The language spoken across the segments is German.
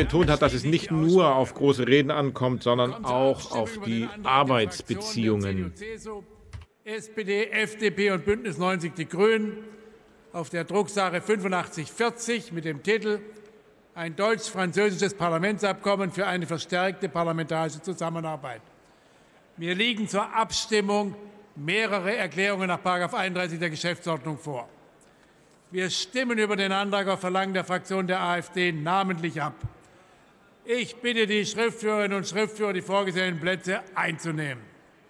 betont hat, dass es nicht nur auf große Reden ankommt, sondern auch auf die Arbeitsbeziehungen. SPD, FDP und Bündnis 90 Die Grünen auf der Drucksache 8540 mit dem Titel Ein deutsch-französisches Parlamentsabkommen für eine verstärkte parlamentarische Zusammenarbeit. Mir liegen zur Abstimmung mehrere Erklärungen nach § 31 der Geschäftsordnung vor. Wir stimmen über den Antrag auf Verlangen der Fraktion der AfD namentlich ab. Ich bitte die Schriftführerinnen und Schriftführer, die vorgesehenen Plätze einzunehmen.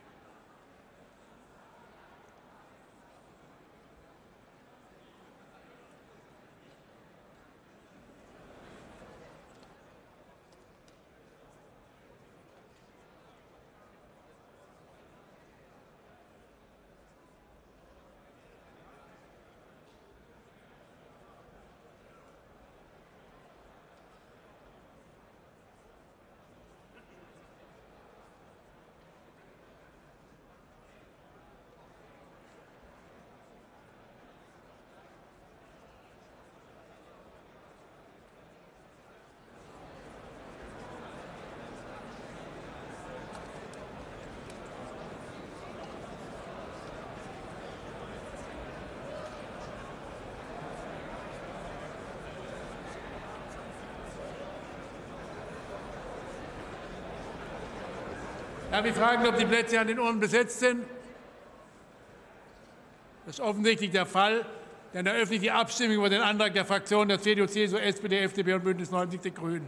Darf ich fragen, ob die Plätze an den Urnen besetzt sind? Das ist offensichtlich der Fall. Dann eröffne ich die Abstimmung über den Antrag der Fraktionen der CDU, CSU, SPD, FDP und Bündnis 90 Die Grünen.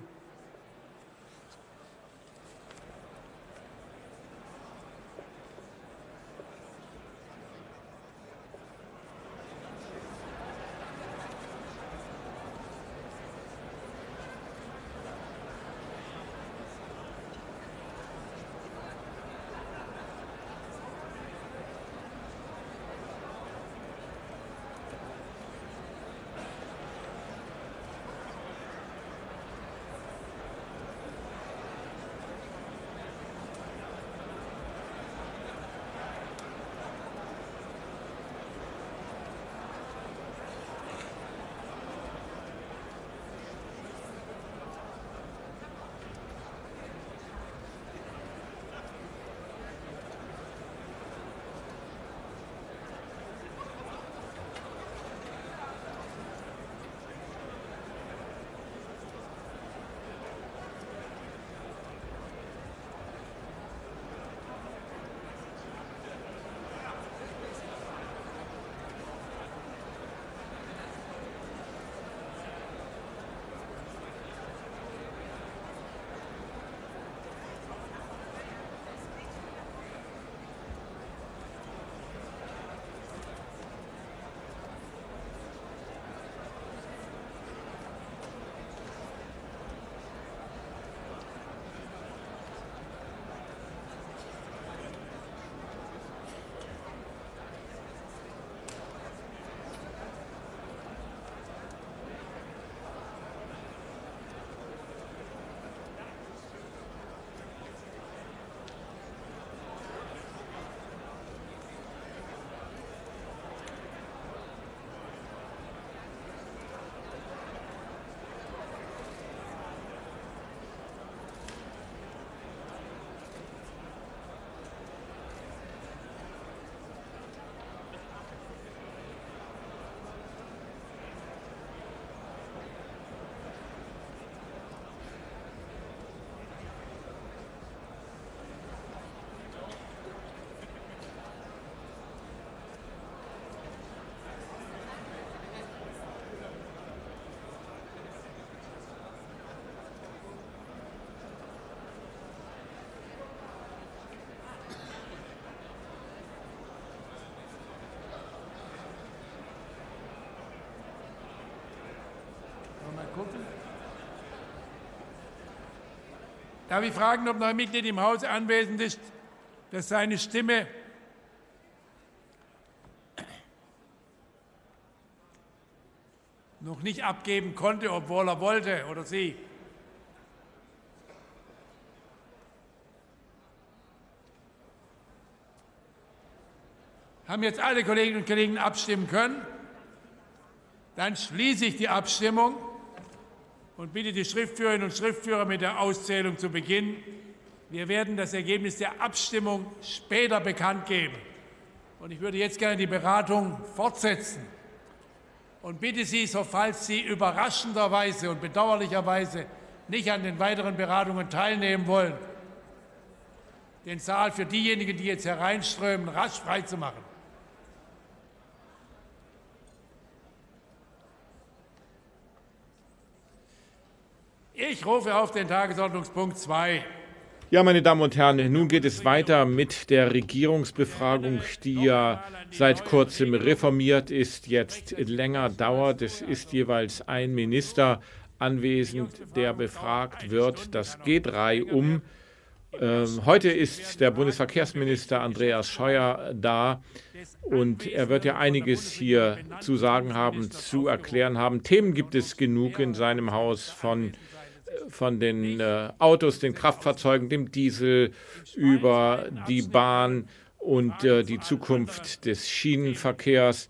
Darf ich fragen, ob noch ein Mitglied im Hause anwesend ist, das seine Stimme noch nicht abgeben konnte, obwohl er wollte, oder sie? Haben jetzt alle Kolleginnen und Kollegen abstimmen können? Dann schließe ich die Abstimmung. und bitte die Schriftführerinnen und Schriftführer mit der Auszählung zu beginnen. Wir werden das Ergebnis der Abstimmung später bekannt geben. Und ich würde jetzt gerne die Beratung fortsetzen und bitte Sie, falls Sie überraschenderweise und bedauerlicherweise nicht an den weiteren Beratungen teilnehmen wollen, den Saal für diejenigen, die jetzt hereinströmen, rasch freizumachen. Ich rufe auf den Tagesordnungspunkt 2. Ja, meine Damen und Herren, nun geht es weiter mit der Regierungsbefragung, die ja seit kurzem reformiert ist, jetzt länger dauert. Es ist jeweils ein Minister anwesend, der befragt wird. Das geht reihum. Heute ist der Bundesverkehrsminister Andreas Scheuer da und er wird ja einiges hier zu sagen haben, zu erklären haben. Themen gibt es genug in seinem Haus, von den Autos, den Kraftfahrzeugen, dem Diesel, über die Bahn und die Zukunft des Schienenverkehrs.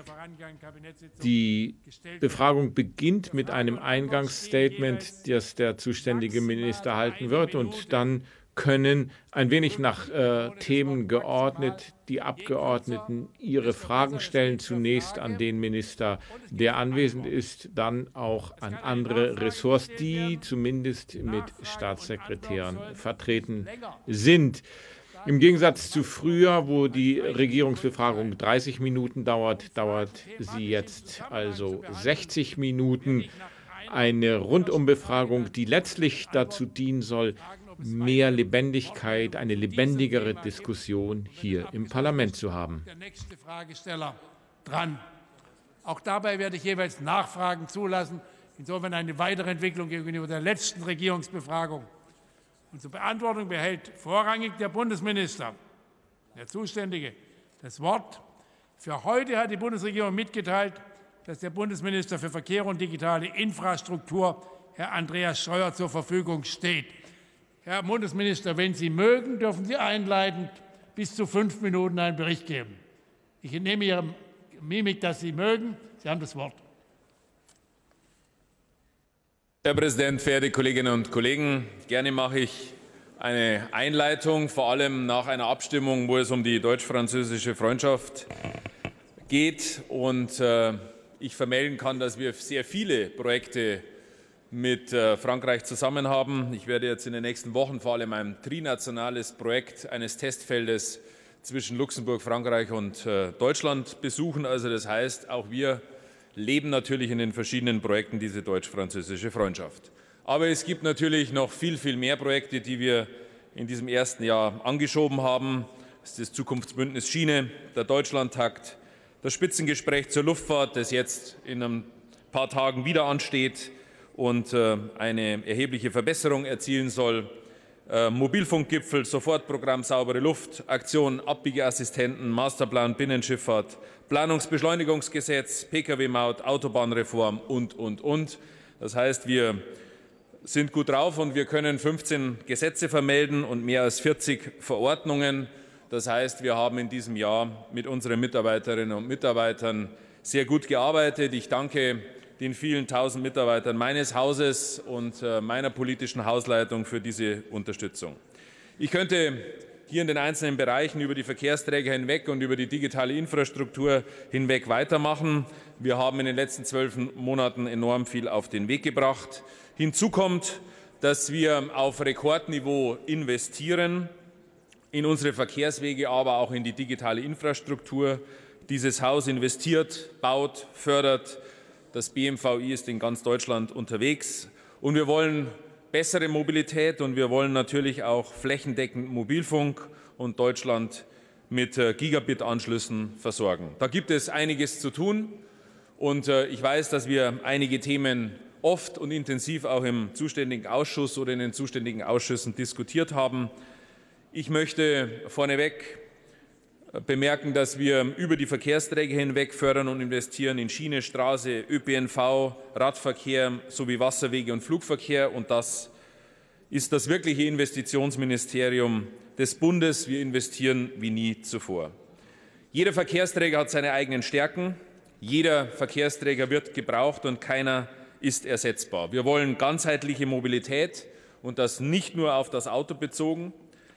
Die Befragung beginnt mit einem Eingangsstatement, das der zuständige Minister halten wird, und dann können ein wenig nach Themen geordnet die Abgeordneten ihre Fragen stellen, zunächst an den Minister, der anwesend ist, dann auch an andere Ressorts, die zumindest mit Staatssekretären vertreten sind. Im Gegensatz zu früher, wo die Regierungsbefragung 30 Minuten dauert, dauert sie jetzt also 60 Minuten. Eine Rundumbefragung, die letztlich dazu dienen soll, mehr Lebendigkeit, eine lebendigere Diskussion hier im Parlament zu haben. Der nächste Fragesteller dran. Auch dabei werde ich jeweils Nachfragen zulassen, insofern eine weitere Entwicklung gegenüber der letzten Regierungsbefragung. Und zur Beantwortung behält vorrangig der Bundesminister, der Zuständige, das Wort. Für heute hat die Bundesregierung mitgeteilt, dass der Bundesminister für Verkehr und digitale Infrastruktur, Herr Andreas Scheuer, zur Verfügung steht. Herr Bundesminister, wenn Sie mögen, dürfen Sie einleitend bis zu 5 Minuten einen Bericht geben. Ich entnehme Ihrer Mimik, dass Sie mögen. Sie haben das Wort. Herr Präsident, verehrte Kolleginnen und Kollegen! Gerne mache ich eine Einleitung, vor allem nach einer Abstimmung, wo es um die deutsch-französische Freundschaft geht. Und ich vermelden kann, dass wir sehr viele Projekte mit Frankreich zusammen haben. Ich werde jetzt in den nächsten Wochen vor allem ein trinationales Projekt eines Testfeldes zwischen Luxemburg, Frankreich und Deutschland besuchen. Also das heißt, auch wir leben natürlich in den verschiedenen Projekten diese deutsch-französische Freundschaft. Aber es gibt natürlich noch viel, viel mehr Projekte, die wir in diesem ersten Jahr angeschoben haben. Das ist das Zukunftsbündnis Schiene, der Deutschlandtakt, das Spitzengespräch zur Luftfahrt, das jetzt in ein paar Tagen wieder ansteht und eine erhebliche Verbesserung erzielen soll. Mobilfunkgipfel, Sofortprogramm Saubere Luft, Aktion Abbiegeassistenten, Masterplan Binnenschifffahrt, Planungsbeschleunigungsgesetz, Pkw-Maut, Autobahnreform und. Das heißt, wir sind gut drauf und wir können 15 Gesetze vermelden und mehr als 40 Verordnungen. Das heißt, wir haben in diesem Jahr mit unseren Mitarbeiterinnen und Mitarbeitern sehr gut gearbeitet. Ich danke den vielen tausend Mitarbeitern meines Hauses und meiner politischen Hausleitung für diese Unterstützung. Ich könnte hier in den einzelnen Bereichen über die Verkehrsträger hinweg und über die digitale Infrastruktur hinweg weitermachen. Wir haben in den letzten 12 Monaten enorm viel auf den Weg gebracht. Hinzu kommt, dass wir auf Rekordniveau investieren in unsere Verkehrswege, aber auch in die digitale Infrastruktur. Dieses Haus investiert, baut, fördert. Das BMVI ist in ganz Deutschland unterwegs und wir wollen bessere Mobilität und wir wollen natürlich auch flächendeckend Mobilfunk und Deutschland mit Gigabit-Anschlüssen versorgen. Da gibt es einiges zu tun und ich weiß, dass wir einige Themen oft und intensiv auch im zuständigen Ausschuss oder in den zuständigen Ausschüssen diskutiert haben. Ich möchte vorneweg bemerken, dass wir über die Verkehrsträger hinweg fördern und investieren in Schiene, Straße, ÖPNV, Radverkehr sowie Wasserwege und Flugverkehr. Und das ist das wirkliche Investitionsministerium des Bundes. Wir investieren wie nie zuvor. Jeder Verkehrsträger hat seine eigenen Stärken. Jeder Verkehrsträger wird gebraucht und keiner ist ersetzbar. Wir wollen ganzheitliche Mobilität und das nicht nur auf das Auto bezogen.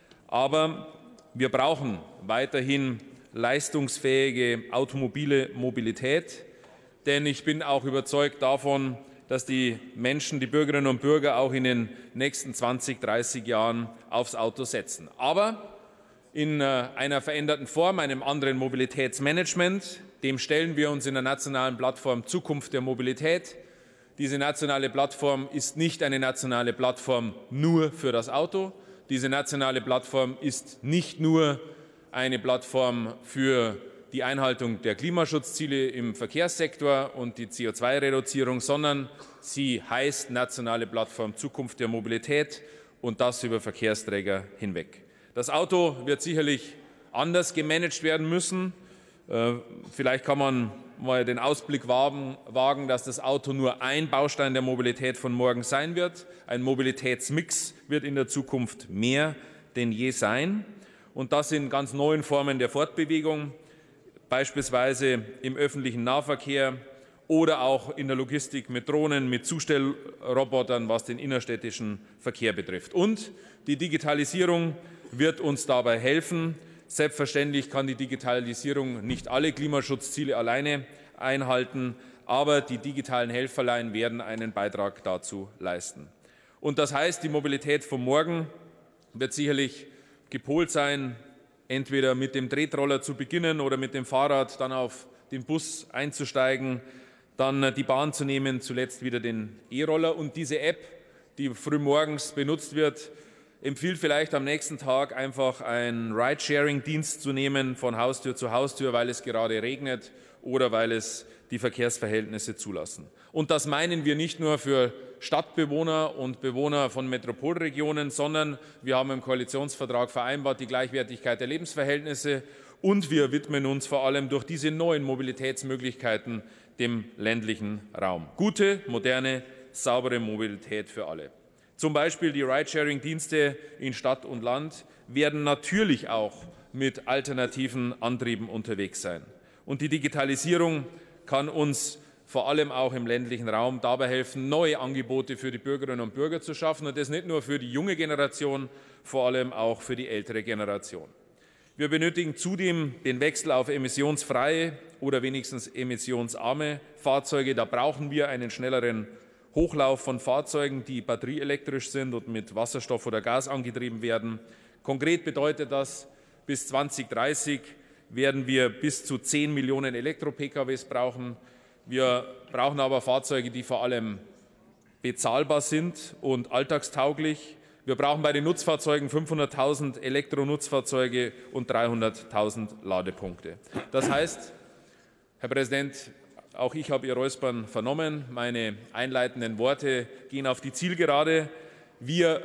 Aber wir brauchen weiterhin leistungsfähige automobile Mobilität. Denn ich bin auch überzeugt davon, dass die Menschen, die Bürgerinnen und Bürger auch in den nächsten 20, 30 Jahren aufs Auto setzen. Aber in einer veränderten Form, einem anderen Mobilitätsmanagement. Dem stellen wir uns in der nationalen Plattform Zukunft der Mobilität. Diese nationale Plattform ist nicht eine nationale Plattform nur für das Auto. Diese nationale Plattform ist nicht nur eine Plattform für die Einhaltung der Klimaschutzziele im Verkehrssektor und die CO2-Reduzierung, sondern sie heißt Nationale Plattform Zukunft der Mobilität und das über Verkehrsträger hinweg. Das Auto wird sicherlich anders gemanagt werden müssen. Vielleicht kann man mal den Ausblick wagen, dass das Auto nur ein Baustein der Mobilität von morgen sein wird. Ein Mobilitätsmix wird in der Zukunft mehr denn je sein. Und das in ganz neuen Formen der Fortbewegung, beispielsweise im öffentlichen Nahverkehr oder auch in der Logistik mit Drohnen, mit Zustellrobotern, was den innerstädtischen Verkehr betrifft. Und die Digitalisierung wird uns dabei helfen. Selbstverständlich kann die Digitalisierung nicht alle Klimaschutzziele alleine einhalten, aber die digitalen Helferlein werden einen Beitrag dazu leisten. Und das heißt, die Mobilität von morgen wird sicherlich gepolt sein, entweder mit dem Tretroller zu beginnen oder mit dem Fahrrad, dann auf den Bus einzusteigen, dann die Bahn zu nehmen, zuletzt wieder den E-Roller. Und diese App, die frühmorgens benutzt wird, empfiehlt vielleicht am nächsten Tag einfach einen Ride-Sharing-Dienst zu nehmen von Haustür zu Haustür, weil es gerade regnet oder weil es die Verkehrsverhältnisse zulassen. Und das meinen wir nicht nur für Stadtbewohner und Bewohner von Metropolregionen, sondern wir haben im Koalitionsvertrag vereinbart die Gleichwertigkeit der Lebensverhältnisse und wir widmen uns vor allem durch diese neuen Mobilitätsmöglichkeiten dem ländlichen Raum. Gute, moderne, saubere Mobilität für alle. Zum Beispiel die Ridesharing-Dienste in Stadt und Land werden natürlich auch mit alternativen Antrieben unterwegs sein. Und die Digitalisierung kann uns vor allem auch im ländlichen Raum dabei helfen, neue Angebote für die Bürgerinnen und Bürger zu schaffen. Und das nicht nur für die junge Generation, vor allem auch für die ältere Generation. Wir benötigen zudem den Wechsel auf emissionsfreie oder wenigstens emissionsarme Fahrzeuge. Da brauchen wir einen schnelleren Hochlauf von Fahrzeugen, die batterieelektrisch sind und mit Wasserstoff oder Gas angetrieben werden. Konkret bedeutet das, bis 2030 werden wir bis zu 10 Millionen Elektro-PKWs brauchen. Wir brauchen aber Fahrzeuge, die vor allem bezahlbar sind und alltagstauglich. Wir brauchen bei den Nutzfahrzeugen 500.000 Elektronutzfahrzeuge und 300.000 Ladepunkte. Das heißt, Herr Präsident, auch ich habe Ihr Räuspern vernommen. Meine einleitenden Worte gehen auf die Zielgerade. Wir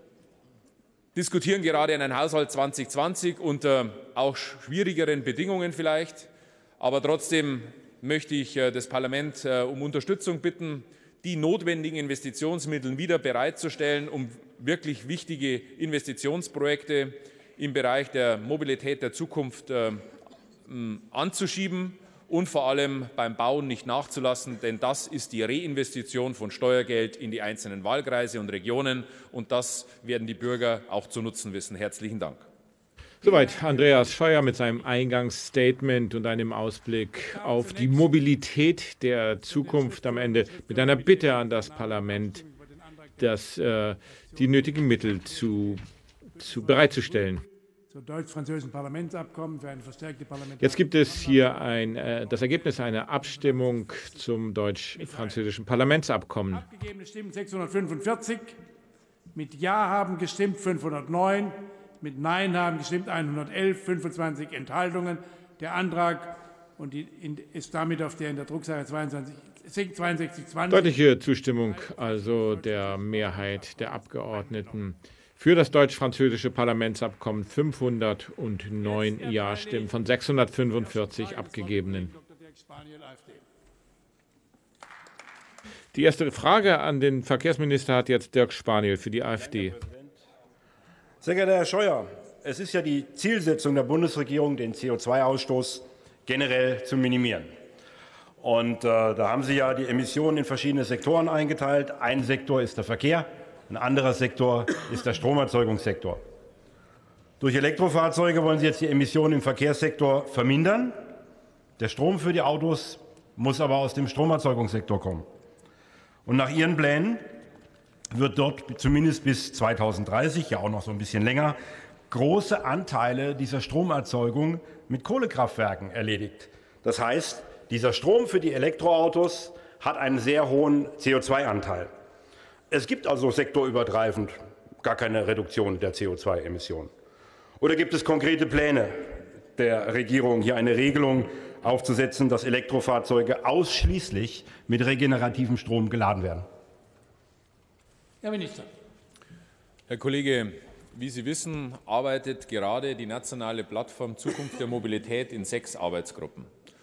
diskutieren gerade einen Haushalt 2020 unter auch schwierigeren Bedingungen vielleicht. Aber trotzdem möchte ich das Parlament um Unterstützung bitten, die notwendigen Investitionsmittel wieder bereitzustellen, um wirklich wichtige Investitionsprojekte im Bereich der Mobilität der Zukunft anzuschieben und vor allem beim Bauen nicht nachzulassen, denn das ist die Reinvestition von Steuergeld in die einzelnen Wahlkreise und Regionen und das werden die Bürger auch zu nutzen wissen. Herzlichen Dank. Soweit Andreas Scheuer mit seinem Eingangsstatement und einem Ausblick auf die Mobilität der Zukunft am Ende mit einer Bitte an das Parlament, die nötigen Mittel bereitzustellen. Zum deutsch-französischen Parlamentsabkommen für eine verstärkte Parlamentarische. Jetzt gibt es hier das Ergebnis einer Abstimmung zum deutsch-französischen Parlamentsabkommen. Abgegebene Stimmen 645, mit Ja haben gestimmt 509, mit Nein haben gestimmt 111, 25 Enthaltungen. Der Antrag ist damit auf der in der Drucksache 6220. Deutliche Zustimmung also der Mehrheit der Abgeordneten für das deutsch-französische Parlamentsabkommen, 509 Ja-Stimmen von 645 abgegebenen. Die erste Frage an den Verkehrsminister hat jetzt Dirk Spaniel für die AfD. Sehr geehrter Herr Scheuer, es ist ja die Zielsetzung der Bundesregierung, den CO2-Ausstoß generell zu minimieren. Und da haben Sie ja die Emissionen in verschiedene Sektoren eingeteilt. Ein Sektor ist der Verkehr, ein anderer Sektor ist der Stromerzeugungssektor. Durch Elektrofahrzeuge wollen Sie jetzt die Emissionen im Verkehrssektor vermindern. Der Strom für die Autos muss aber aus dem Stromerzeugungssektor kommen. Und nach Ihren Plänen wird dort zumindest bis 2030, ja auch noch so ein bisschen länger, große Anteile dieser Stromerzeugung mit Kohlekraftwerken erledigt. Das heißt, dieser Strom für die Elektroautos hat einen sehr hohen CO2-Anteil. Es gibt also sektorübergreifend gar keine Reduktion der CO2-Emissionen. Oder gibt es konkrete Pläne der Regierung, hier eine Regelung aufzusetzen, dass Elektrofahrzeuge ausschließlich mit regenerativem Strom geladen werden? Herr Minister. Herr Kollege, wie Sie wissen, arbeitet gerade die nationale Plattform Zukunft der Mobilität in 6 Arbeitsgruppen.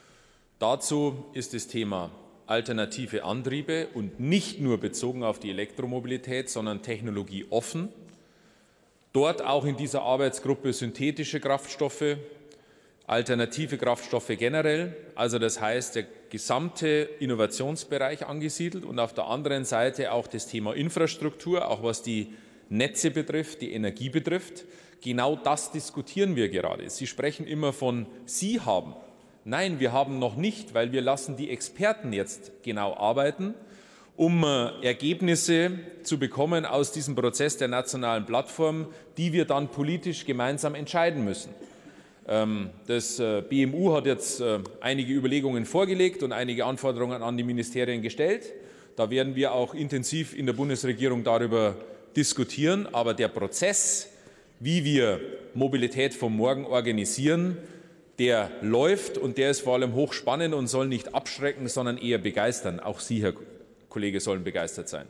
Dazu ist das Thema alternative Antriebe und nicht nur bezogen auf die Elektromobilität, sondern technologieoffen. Dort auch in dieser Arbeitsgruppe synthetische Kraftstoffe, alternative Kraftstoffe generell, also das heißt der gesamte Innovationsbereich angesiedelt und auf der anderen Seite auch das Thema Infrastruktur, auch was die Netze betrifft, die Energie betrifft. Genau das diskutieren wir gerade. Sie sprechen immer von Sie haben. Nein, wir haben noch nicht, weil wir lassen die Experten jetzt genau arbeiten, um Ergebnisse zu bekommen aus diesem Prozess der nationalen Plattform, die wir dann politisch gemeinsam entscheiden müssen. Das BMU hat jetzt einige Überlegungen vorgelegt und einige Anforderungen an die Ministerien gestellt. Da werden wir auch intensiv in der Bundesregierung darüber diskutieren. Aber der Prozess, wie wir Mobilität von morgen organisieren, der läuft und der ist vor allem hochspannend und soll nicht abschrecken, sondern eher begeistern. Auch Sie, Herr Kollege, sollen begeistert sein.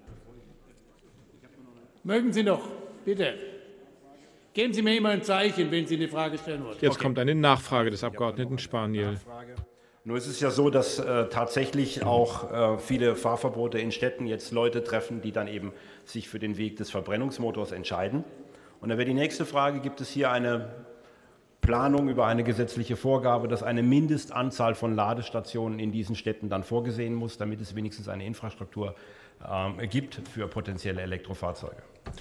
Mögen Sie noch, bitte. Geben Sie mir immer ein Zeichen, wenn Sie eine Frage stellen wollen. Jetzt kommt eine Nachfrage des Abgeordneten Spaniel. Nur ist es ja so, dass tatsächlich auch viele Fahrverbote in Städten jetzt Leute treffen, die dann eben sich für den Weg des Verbrennungsmotors entscheiden. Und da wäre die nächste Frage, gibt es hier eine Planung über eine gesetzliche Vorgabe, dass eine Mindestanzahl von Ladestationen in diesen Städten dann vorgesehen muss, damit es wenigstens eine Infrastruktur gibt für potenzielle Elektrofahrzeuge?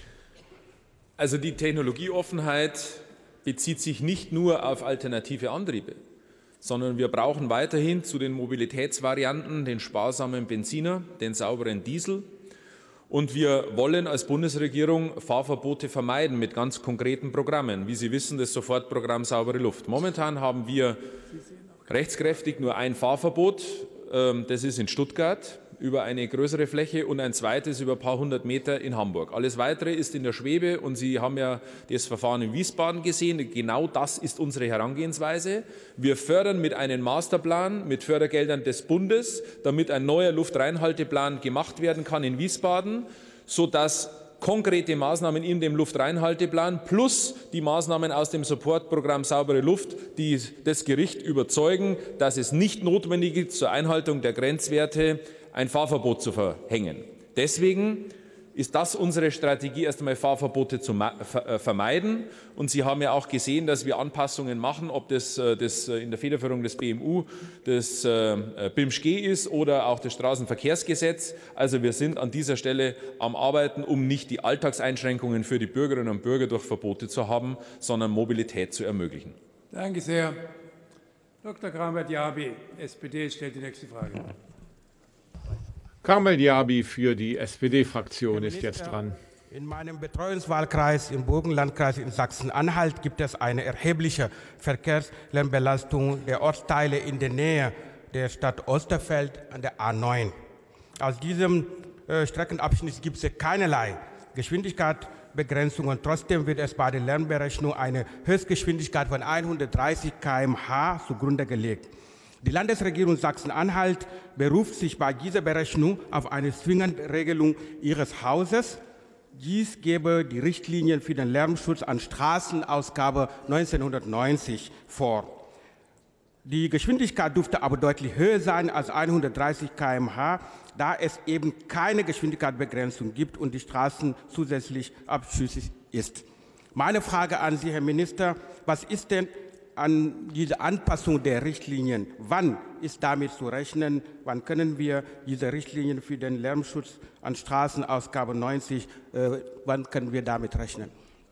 Also die Technologieoffenheit bezieht sich nicht nur auf alternative Antriebe, sondern wir brauchen weiterhin zu den Mobilitätsvarianten den sparsamen Benziner, den sauberen Diesel. Und wir wollen als Bundesregierung Fahrverbote vermeiden mit ganz konkreten Programmen. Wie Sie wissen, das Sofortprogramm Saubere Luft. Momentan haben wir rechtskräftig nur ein Fahrverbot. Das ist in Stuttgart über eine größere Fläche und ein zweites über ein paar hundert Meter in Hamburg. Alles Weitere ist in der Schwebe und Sie haben ja das Verfahren in Wiesbaden gesehen. Genau das ist unsere Herangehensweise. Wir fördern mit einem Masterplan mit Fördergeldern des Bundes, damit ein neuer Luftreinhalteplan gemacht werden kann in Wiesbaden, sodass konkrete Maßnahmen in dem Luftreinhalteplan plus die Maßnahmen aus dem Supportprogramm Saubere Luft, die das Gericht überzeugen, dass es nicht notwendig ist, zur Einhaltung der Grenzwerte ein Fahrverbot zu verhängen. Deswegen ist das unsere Strategie, erst einmal Fahrverbote zu vermeiden. Und Sie haben ja auch gesehen, dass wir Anpassungen machen, ob das in der Federführung des BMU das BImSchG ist oder auch das Straßenverkehrsgesetz. Also wir sind an dieser Stelle am Arbeiten, um nicht die Alltagseinschränkungen für die Bürgerinnen und Bürger durch Verbote zu haben, sondern Mobilität zu ermöglichen. Danke sehr. Dr. Kramert-Diaby, SPD, stellt die nächste Frage. Karmel Diaby für die SPD-Fraktion ist jetzt dran. In meinem Betreuungswahlkreis im Burgenlandkreis in Sachsen-Anhalt gibt es eine erhebliche Verkehrslärmbelastung der Ortsteile in der Nähe der Stadt Osterfeld an der A9. Aus diesem Streckenabschnitt gibt es keinerlei Geschwindigkeitsbegrenzungen. Trotzdem wird es bei der Lärmberechnung eine Höchstgeschwindigkeit von 130 km/h zugrunde gelegt. Die Landesregierung Sachsen-Anhalt beruft sich bei dieser Berechnung auf eine zwingende Regelung ihres Hauses. Dies gebe die Richtlinien für den Lärmschutz an Straßen, Ausgabe 1990 vor. Die Geschwindigkeit dürfte aber deutlich höher sein als 130 km/h, da es eben keine Geschwindigkeitsbegrenzung gibt und die Straßen zusätzlich abschüssig ist. Meine Frage an Sie, Herr Minister, was ist denn an diese Anpassung der Richtlinien, wann ist damit zu rechnen? Wann können wir diese Richtlinien für den Lärmschutz an Straßen, Ausgabe 90, wann können wir damit rechnen?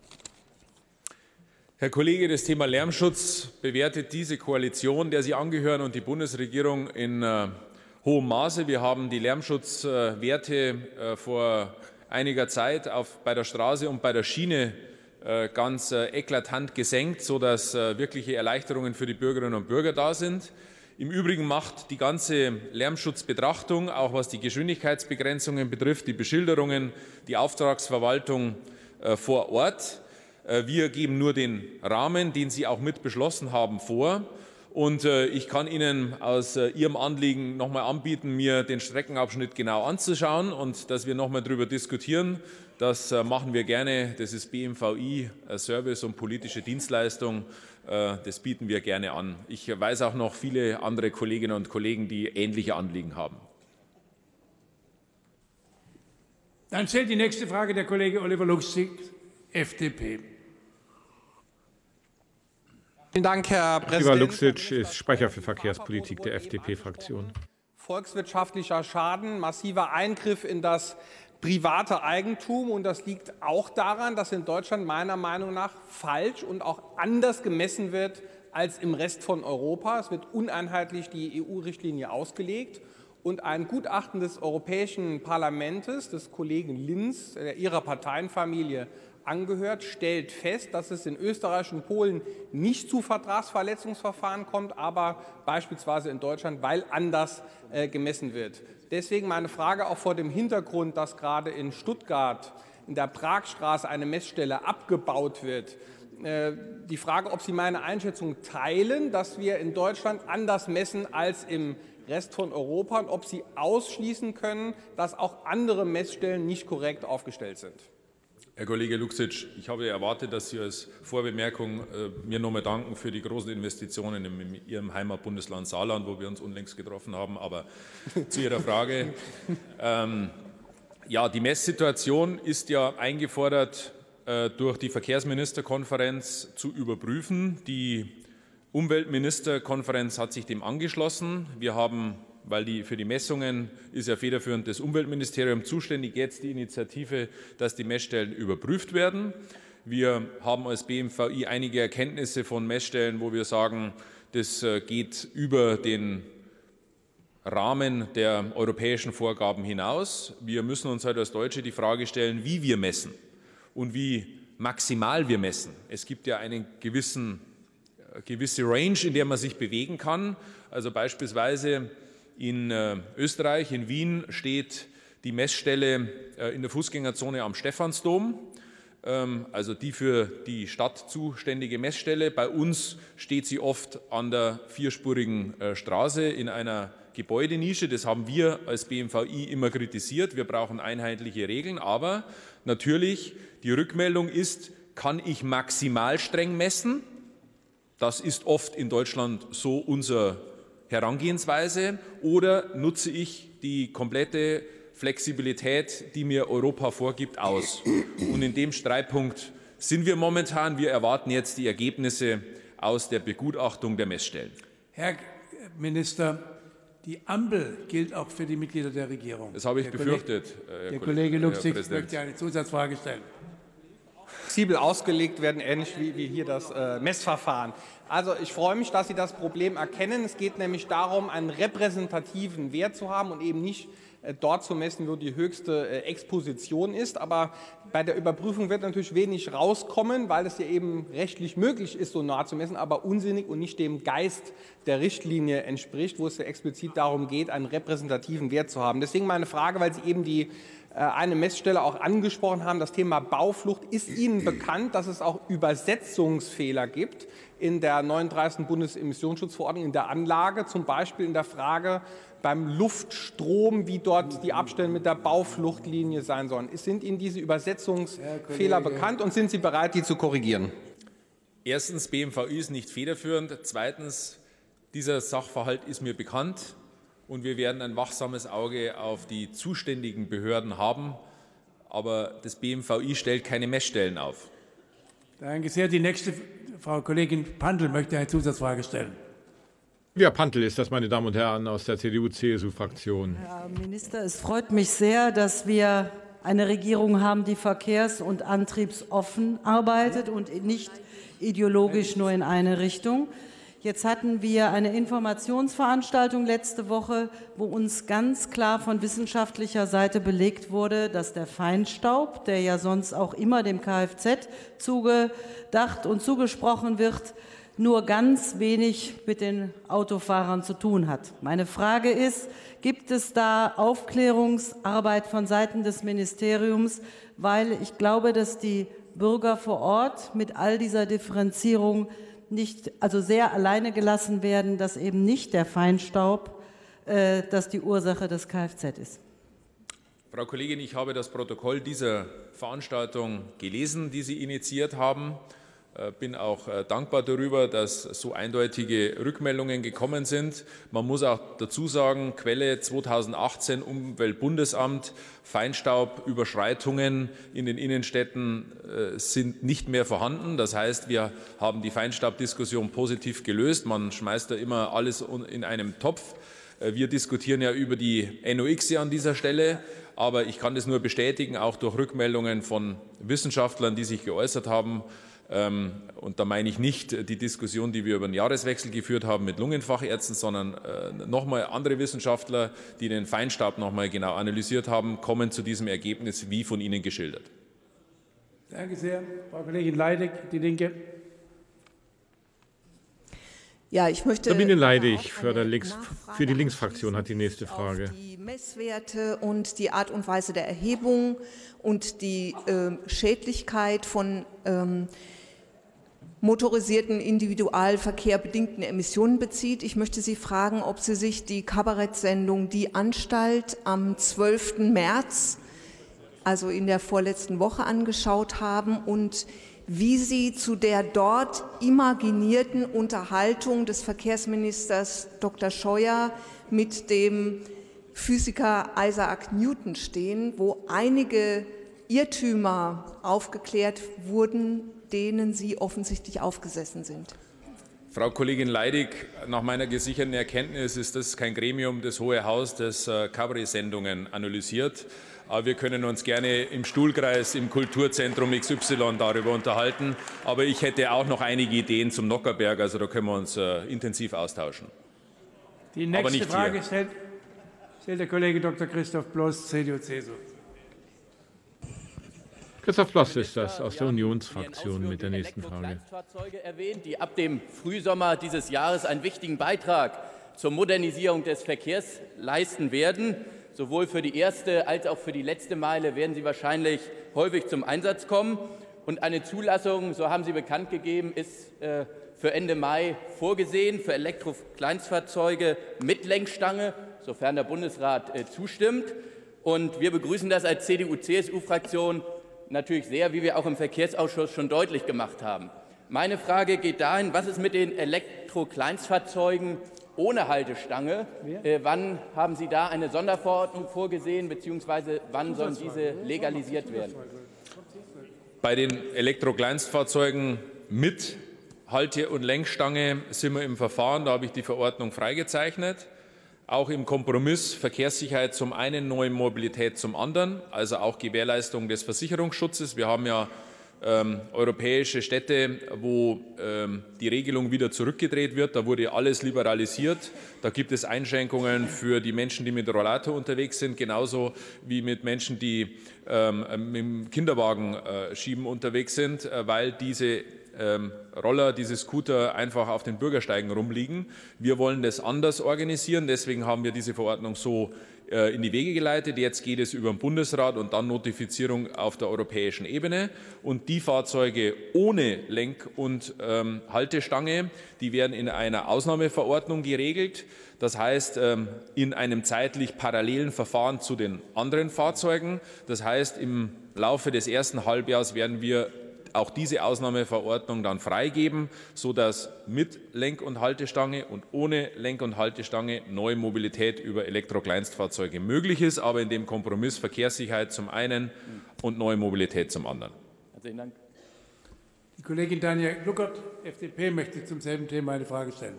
Herr Kollege, das Thema Lärmschutz bewertet diese Koalition, der Sie angehören, und die Bundesregierung in hohem Maße. Wir haben die Lärmschutzwerte vor einiger Zeit bei der Straße und bei der Schiene ganz eklatant gesenkt, sodass wirkliche Erleichterungen für die Bürgerinnen und Bürger da sind. Im Übrigen macht die ganze Lärmschutzbetrachtung, auch was die Geschwindigkeitsbegrenzungen betrifft, die Beschilderungen, die Auftragsverwaltung vor Ort. Wir geben nur den Rahmen, den Sie auch mit beschlossen haben, vor. Und ich kann Ihnen aus Ihrem Anliegen noch einmal anbieten, mir den Streckenabschnitt genau anzuschauen und dass wir noch einmal darüber diskutieren. Das machen wir gerne. Das ist BMVI, Service und politische Dienstleistung. Das bieten wir gerne an. Ich weiß auch noch viele andere Kolleginnen und Kollegen, die ähnliche Anliegen haben. Dann stellt die nächste Frage der Kollege Oliver Luchsig, FDP. Vielen Dank, Herr Präsident. Oliver Luchsig ist Sprecher für Verkehrspolitik der FDP-Fraktion. Volkswirtschaftlicher Schaden, massiver Eingriff in das private Eigentum. Und das liegt auch daran, dass in Deutschland meiner Meinung nach falsch und auch anders gemessen wird als im Rest von Europa. Es wird uneinheitlich die EU-Richtlinie ausgelegt. Und ein Gutachten des Europäischen Parlaments, des Kollegen Lins, Ihrer Parteienfamilie angehört, stellt fest, dass es in Österreich und Polen nicht zu Vertragsverletzungsverfahren kommt, aber beispielsweise in Deutschland, weil anders gemessen wird. Deswegen meine Frage auch vor dem Hintergrund, dass gerade in Stuttgart in der Pragstraße eine Messstelle abgebaut wird. Die Frage, ob Sie meine Einschätzung teilen, dass wir in Deutschland anders messen als im Rest von Europa, und ob Sie ausschließen können, dass auch andere Messstellen nicht korrekt aufgestellt sind. Herr Kollege Luchsig, ich habe erwartet, dass Sie als Vorbemerkung mir noch einmal danken für die großen Investitionen in Ihrem Heimatbundesland Saarland, wo wir uns unlängst getroffen haben. Aber zu Ihrer Frage. Ja, die Messsituation ist ja eingefordert durch die Verkehrsministerkonferenz zu überprüfen. Die Umweltministerkonferenz hat sich dem angeschlossen. Wir haben, weil für die Messungen ist ja federführend das Umweltministerium zuständig, jetzt die Initiative, dass die Messstellen überprüft werden. Wir haben als BMVI einige Erkenntnisse von Messstellen, wo wir sagen, das geht über den Rahmen der europäischen Vorgaben hinaus. Wir müssen uns halt als Deutsche die Frage stellen, wie wir messen und wie maximal wir messen. Es gibt ja eine gewisse Range, in der man sich bewegen kann. Also beispielsweise in Österreich, in Wien, steht die Messstelle in der Fußgängerzone am Stephansdom, also die für die Stadt zuständige Messstelle. Bei uns steht sie oft an der vierspurigen Straße in einer Gebäudenische. Das haben wir als BMVI immer kritisiert. Wir brauchen einheitliche Regeln, aber natürlich die Rückmeldung ist, kann ich maximal streng messen? Das ist oft in Deutschland so unser Herangehensweise, oder nutze ich die komplette Flexibilität, die mir Europa vorgibt, aus? Und in dem Streitpunkt sind wir momentan. Wir erwarten jetzt die Ergebnisse aus der Begutachtung der Messstellen. Herr Minister, die Ampel gilt auch für die Mitglieder der Regierung. Das habe ich befürchtet. Der Kollege Luchsig möchte eine Zusatzfrage stellen. Flexibel ausgelegt werden, ähnlich wie hier das Messverfahren. Also ich freue mich, dass Sie das Problem erkennen. Es geht nämlich darum, einen repräsentativen Wert zu haben und eben nicht dort zu messen, wo die höchste Exposition ist. Aber bei der Überprüfung wird natürlich wenig rauskommen, weil es ja eben rechtlich möglich ist, so nah zu messen, aber unsinnig und nicht dem Geist der Richtlinie entspricht, wo es ja explizit darum geht, einen repräsentativen Wert zu haben. Deswegen meine Frage, weil Sie eben eine Messstelle auch angesprochen haben, das Thema Bauflucht. Ist Ihnen bekannt, dass es auch Übersetzungsfehler gibt in der 39. Bundesemissionsschutzverordnung in der Anlage, zum Beispiel in der Frage beim Luftstrom, wie dort die Abstände mit der Baufluchtlinie sein sollen? Sind Ihnen diese Übersetzungsfehler bekannt und sind Sie bereit, die zu korrigieren? Erstens, BMVI ist nicht federführend. Zweitens, dieser Sachverhalt ist mir bekannt. Und wir werden ein wachsames Auge auf die zuständigen Behörden haben. Aber das BMVI stellt keine Messstellen auf. Danke sehr. Die nächste Frau Kollegin Pantl möchte eine Zusatzfrage stellen. Ja, Pantl ist das, meine Damen und Herren aus der CDU-CSU-Fraktion. Herr Minister, es freut mich sehr, dass wir eine Regierung haben, die verkehrs- und antriebsoffen arbeitet und nicht ideologisch nur in eine Richtung. Jetzt hatten wir eine Informationsveranstaltung letzte Woche, wo uns ganz klar von wissenschaftlicher Seite belegt wurde, dass der Feinstaub, der ja sonst auch immer dem Kfz zugedacht und zugesprochen wird, nur ganz wenig mit den Autofahrern zu tun hat. Meine Frage ist, gibt es da Aufklärungsarbeit von Seiten des Ministeriums? Weil ich glaube, dass die Bürger vor Ort mit all dieser Differenzierung sehr alleine gelassen werden, dass eben nicht der Feinstaub das die Ursache des Kfz ist. Frau Kollegin, ich habe das Protokoll dieser Veranstaltung gelesen, die Sie initiiert haben. Bin auch dankbar darüber, dass so eindeutige Rückmeldungen gekommen sind. Man muss auch dazu sagen, Quelle 2018 Umweltbundesamt, Feinstaubüberschreitungen in den Innenstädten sind nicht mehr vorhanden. Das heißt, wir haben die Feinstaubdiskussion positiv gelöst. Man schmeißt da immer alles in einem Topf. Wir diskutieren ja über die NOx an dieser Stelle. Aber ich kann das nur bestätigen, auch durch Rückmeldungen von Wissenschaftlern, die sich geäußert haben. Und da meine ich nicht die Diskussion, die wir über den Jahreswechsel geführt haben mit Lungenfachärzten, sondern nochmal andere Wissenschaftler, die den Feinstaub nochmal genau analysiert haben, kommen zu diesem Ergebnis, wie von Ihnen geschildert. Danke sehr. Frau Kollegin Leidig, Die Linke. Ja, ich möchte Sabine Leidig für die Linksfraktion hat die nächste Frage. Die Messwerte und die Art und Weise der Erhebung und die Schädlichkeit von motorisierten Individualverkehr bedingten Emissionen bezieht. Ich möchte Sie fragen, ob Sie sich die Kabarettsendung Die Anstalt am 12. März, also in der vorletzten Woche, angeschaut haben und wie Sie zu der dort imaginierten Unterhaltung des Verkehrsministers Dr. Scheuer mit dem Physiker Isaac Newton stehen, wo einige Irrtümer aufgeklärt wurden, denen Sie offensichtlich aufgesessen sind. Frau Kollegin Leidig, nach meiner gesicherten Erkenntnis ist das kein Gremium, das Hohe Haus, das Kabarett-Sendungen analysiert. Aber wir können uns gerne im Stuhlkreis im Kulturzentrum XY darüber unterhalten. Aber ich hätte auch noch einige Ideen zum Nockerberg, also da können wir uns intensiv austauschen. Die nächste Frage stellt der Kollege Dr. Christoph Bloss, CDU-CSU. Christoph Bloss ist das aus der Unionsfraktion mit der nächsten Frage. Elektrokleinstfahrzeuge erwähnt, die ab dem Frühsommer dieses Jahres einen wichtigen Beitrag zur Modernisierung des Verkehrs leisten werden. Sowohl für die erste als auch für die letzte Meile werden sie wahrscheinlich häufig zum Einsatz kommen. Und eine Zulassung, so haben Sie bekannt gegeben, ist für Ende Mai vorgesehen für Elektrokleinstfahrzeuge mit Lenkstange, sofern der Bundesrat zustimmt. Und wir begrüßen das als CDU-CSU-Fraktion natürlich sehr, wie wir auch im Verkehrsausschuss schon deutlich gemacht haben. Meine Frage geht dahin, was ist mit den Elektrokleinstfahrzeugen ohne Haltestange? Wann haben Sie da eine Sonderverordnung vorgesehen, beziehungsweise wann sollen diese legalisiert werden? Bei den Elektrokleinstfahrzeugen mit Halte- und Lenkstange sind wir im Verfahren, da habe ich die Verordnung freigezeichnet. Auch im Kompromiss Verkehrssicherheit zum einen, neue Mobilität zum anderen, also auch Gewährleistung des Versicherungsschutzes. Wir haben ja europäische Städte, wo die Regelung wieder zurückgedreht wird. Da wurde alles liberalisiert. Da gibt es Einschränkungen für die Menschen, die mit Rollator unterwegs sind, genauso wie mit Menschen, die mit dem Kinderwagen schieben unterwegs sind, weil diese Roller, diese Scooter einfach auf den Bürgersteigen rumliegen. Wir wollen das anders organisieren, deswegen haben wir diese Verordnung so in die Wege geleitet. Jetzt geht es über den Bundesrat und dann Notifizierung auf der europäischen Ebene. Und die Fahrzeuge ohne Lenk- und Haltestange, die werden in einer Ausnahmeverordnung geregelt. Das heißt, in einem zeitlich parallelen Verfahren zu den anderen Fahrzeugen. Das heißt, im Laufe des ersten Halbjahres werden wir auch diese Ausnahmeverordnung dann freigeben, sodass mit Lenk- und Haltestange und ohne Lenk- und Haltestange neue Mobilität über Elektrokleinstfahrzeuge möglich ist, aber in dem Kompromiss Verkehrssicherheit zum einen und neue Mobilität zum anderen. Herzlichen Dank. Die Kollegin Daniela Kluckert, FDP, möchte zum selben Thema eine Frage stellen.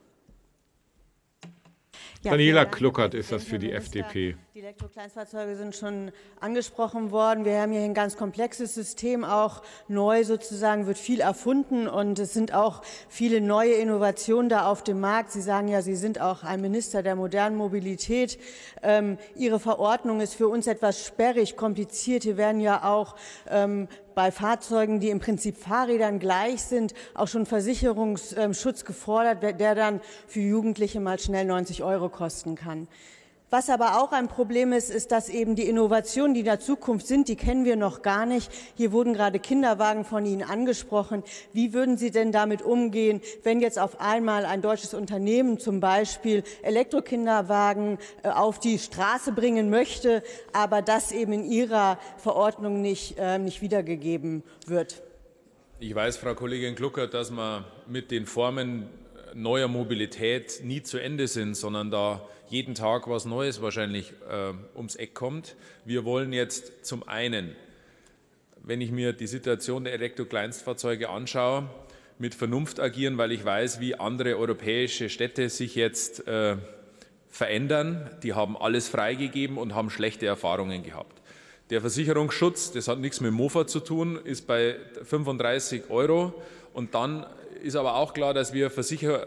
Ja, Daniela Kluckert ist das für die FDP. Die Elektrokleinstfahrzeuge sind schon angesprochen worden. Wir haben hier ein ganz komplexes System, auch neu sozusagen wird viel erfunden und es sind auch viele neue Innovationen da auf dem Markt. Sie sagen ja, Sie sind auch ein Minister der modernen Mobilität. Ihre Verordnung ist für uns etwas sperrig, kompliziert. Hier werden ja auch bei Fahrzeugen, die im Prinzip Fahrrädern gleich sind, auch schon Versicherungsschutz gefordert, der dann für Jugendliche mal schnell 90 € kosten kann. Was aber auch ein Problem ist, ist, dass eben die Innovationen, die in der Zukunft sind, die kennen wir noch gar nicht. Hier wurden gerade Kinderwagen von Ihnen angesprochen. Wie würden Sie denn damit umgehen, wenn jetzt auf einmal ein deutsches Unternehmen zum Beispiel Elektrokinderwagen auf die Straße bringen möchte, aber das eben in Ihrer Verordnung nicht wiedergegeben wird? Ich weiß, Frau Kollegin Kluckert, dass wir mit den Formen neuer Mobilität nie zu Ende sind, sondern da jeden Tag was Neues wahrscheinlich ums Eck kommt. Wir wollen jetzt zum einen, wenn ich mir die Situation der Elektrokleinstfahrzeuge anschaue, mit Vernunft agieren, weil ich weiß, wie andere europäische Städte sich jetzt verändern. Die haben alles freigegeben und haben schlechte Erfahrungen gehabt. Der Versicherungsschutz, das hat nichts mit dem Mofa zu tun, ist bei 35 € und dann ist aber auch klar, dass wir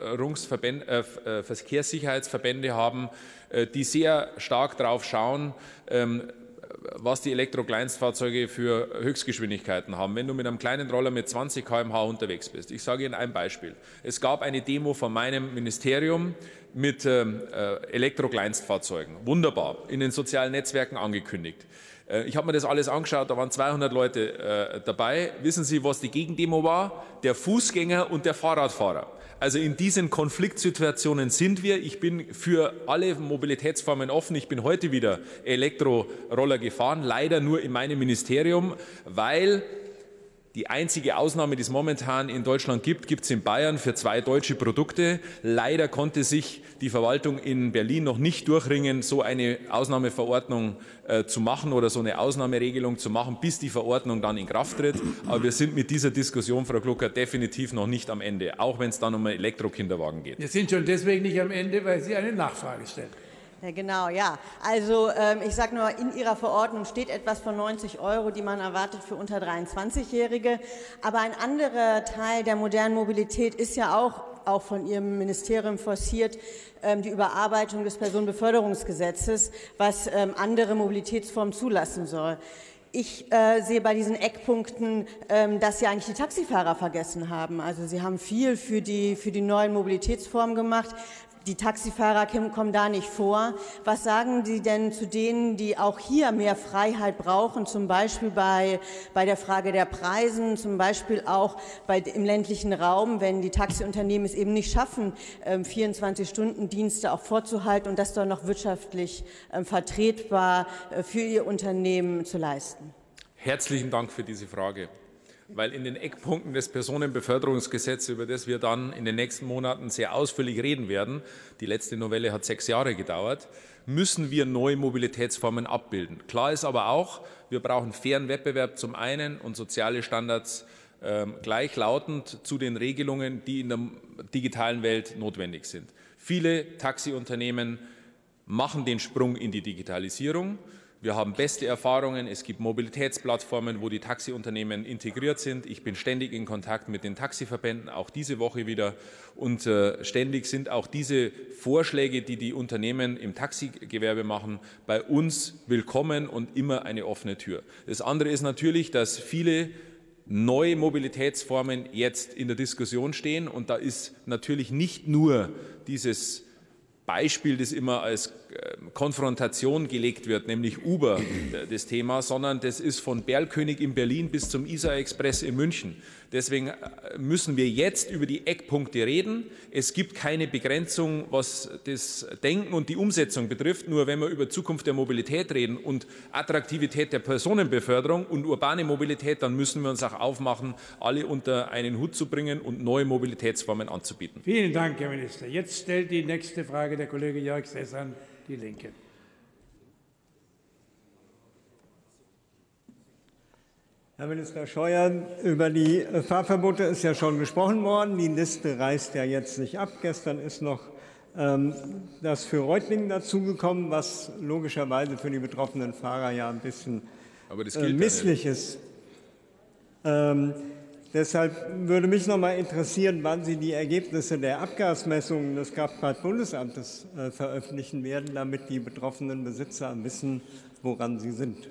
Verkehrssicherheitsverbände haben, die sehr stark darauf schauen, was die Elektrokleinstfahrzeuge für Höchstgeschwindigkeiten haben. Wenn du mit einem kleinen Roller mit 20 km/h unterwegs bist. Ich sage Ihnen ein Beispiel. Es gab eine Demo von meinem Ministerium mit Elektrokleinstfahrzeugen. Wunderbar, in den sozialen Netzwerken angekündigt. Ich habe mir das alles angeschaut, da waren 200 Leute dabei. Wissen Sie, was die Gegendemo war? Der Fußgänger und der Fahrradfahrer. Also in diesen Konfliktsituationen sind wir. Ich bin für alle Mobilitätsformen offen. Ich bin heute wieder Elektroroller gefahren, leider nur in meinem Ministerium, weil die einzige Ausnahme, die es momentan in Deutschland gibt es in Bayern für 2 deutsche Produkte. Leider konnte sich die Verwaltung in Berlin noch nicht durchringen, so eine Ausnahmeverordnung zu machen oder so eine Ausnahmeregelung zu machen, bis die Verordnung dann in Kraft tritt. Aber wir sind mit dieser Diskussion, Frau Kluckert, definitiv noch nicht am Ende, auch wenn es dann um einen Elektrokinderwagen geht. Wir sind schon deswegen nicht am Ende, weil Sie eine Nachfrage stellen. Ja, genau, ja. Also ich sage nur, in Ihrer Verordnung steht etwas von 90 €, die man erwartet für unter 23-Jährige. Aber ein anderer Teil der modernen Mobilität ist ja auch von Ihrem Ministerium forciert, die Überarbeitung des Personenbeförderungsgesetzes, was andere Mobilitätsformen zulassen soll. Ich sehe bei diesen Eckpunkten, dass Sie eigentlich die Taxifahrer vergessen haben. Also Sie haben viel für die neuen Mobilitätsformen gemacht. Die Taxifahrer kommen da nicht vor. Was sagen Sie denn zu denen, die auch hier mehr Freiheit brauchen, zum Beispiel bei der Frage der Preisen, zum Beispiel auch im ländlichen Raum, wenn die Taxiunternehmen es eben nicht schaffen, 24-Stunden-Dienste auch vorzuhalten und das dann noch wirtschaftlich vertretbar für ihr Unternehmen zu leisten? Herzlichen Dank für diese Frage. Weil in den Eckpunkten des Personenbeförderungsgesetzes, über das wir dann in den nächsten Monaten sehr ausführlich reden werden, die letzte Novelle hat 6 Jahre gedauert, müssen wir neue Mobilitätsformen abbilden. Klar ist aber auch, wir brauchen fairen Wettbewerb zum einen und soziale Standards gleichlautend zu den Regelungen, die in der digitalen Welt notwendig sind. Viele Taxiunternehmen machen den Sprung in die Digitalisierung. Wir haben beste Erfahrungen. Es gibt Mobilitätsplattformen, wo die Taxiunternehmen integriert sind. Ich bin ständig in Kontakt mit den Taxiverbänden, auch diese Woche wieder. Und ständig sind auch diese Vorschläge, die die Unternehmen im Taxigewerbe machen, bei uns willkommen und immer eine offene Tür. Das andere ist natürlich, dass viele neue Mobilitätsformen jetzt in der Diskussion stehen. Und da ist natürlich nicht nur dieses Beispiel, das immer als Konfrontation gelegt wird, nämlich Uber, das Thema, sondern das ist von Berlkönig in Berlin bis zum Isar-Express in München. Deswegen müssen wir jetzt über die Eckpunkte reden. Es gibt keine Begrenzung, was das Denken und die Umsetzung betrifft. Nur wenn wir über Zukunft der Mobilität reden und Attraktivität der Personenbeförderung und urbane Mobilität, dann müssen wir uns auch aufmachen, alle unter einen Hut zu bringen und neue Mobilitätsformen anzubieten. Vielen Dank, Herr Minister. Jetzt stellt die nächste Frage der Kollege Jörg Sessan, die Linke. Herr Minister Scheuer, über die Fahrverbote ist ja schon gesprochen worden. Die Liste reißt ja jetzt nicht ab. Gestern ist noch das für Reutlingen dazugekommen, was logischerweise für die betroffenen Fahrer ja ein bisschen misslich ist. Deshalb würde mich noch mal interessieren, wann Sie die Ergebnisse der Abgasmessungen des Kraftfahrtbundesamtes veröffentlichen werden, damit die betroffenen Besitzer wissen, woran sie sind.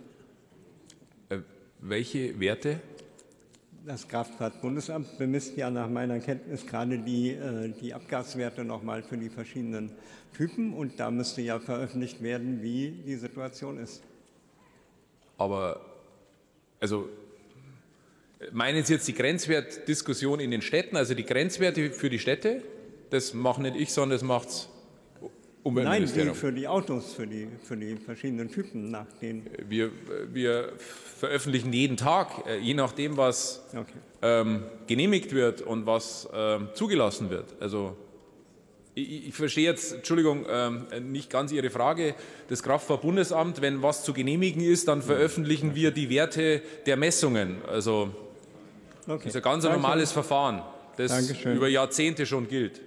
Welche Werte? Das Kraftfahrtbundesamt bemisst ja nach meiner Kenntnis gerade die Abgaswerte noch mal für die verschiedenen Typen. Und da müsste ja veröffentlicht werden, wie die Situation ist. Aber, also, meinen Sie jetzt die Grenzwertdiskussion in den Städten, also die Grenzwerte für die Städte? Das mache nicht ich, sondern das macht das Umweltministerium. Nein, für die Autos, für die verschiedenen Typen nach den. Wir veröffentlichen jeden Tag, je nachdem, was genehmigt wird und was zugelassen wird. Also ich verstehe jetzt, Entschuldigung, nicht ganz Ihre Frage. Das Kraftfahrtbundesamt, wenn was zu genehmigen ist, dann veröffentlichen wir die Werte der Messungen. Also das ist ein ganz normales Verfahren, das über Jahrzehnte schon gilt.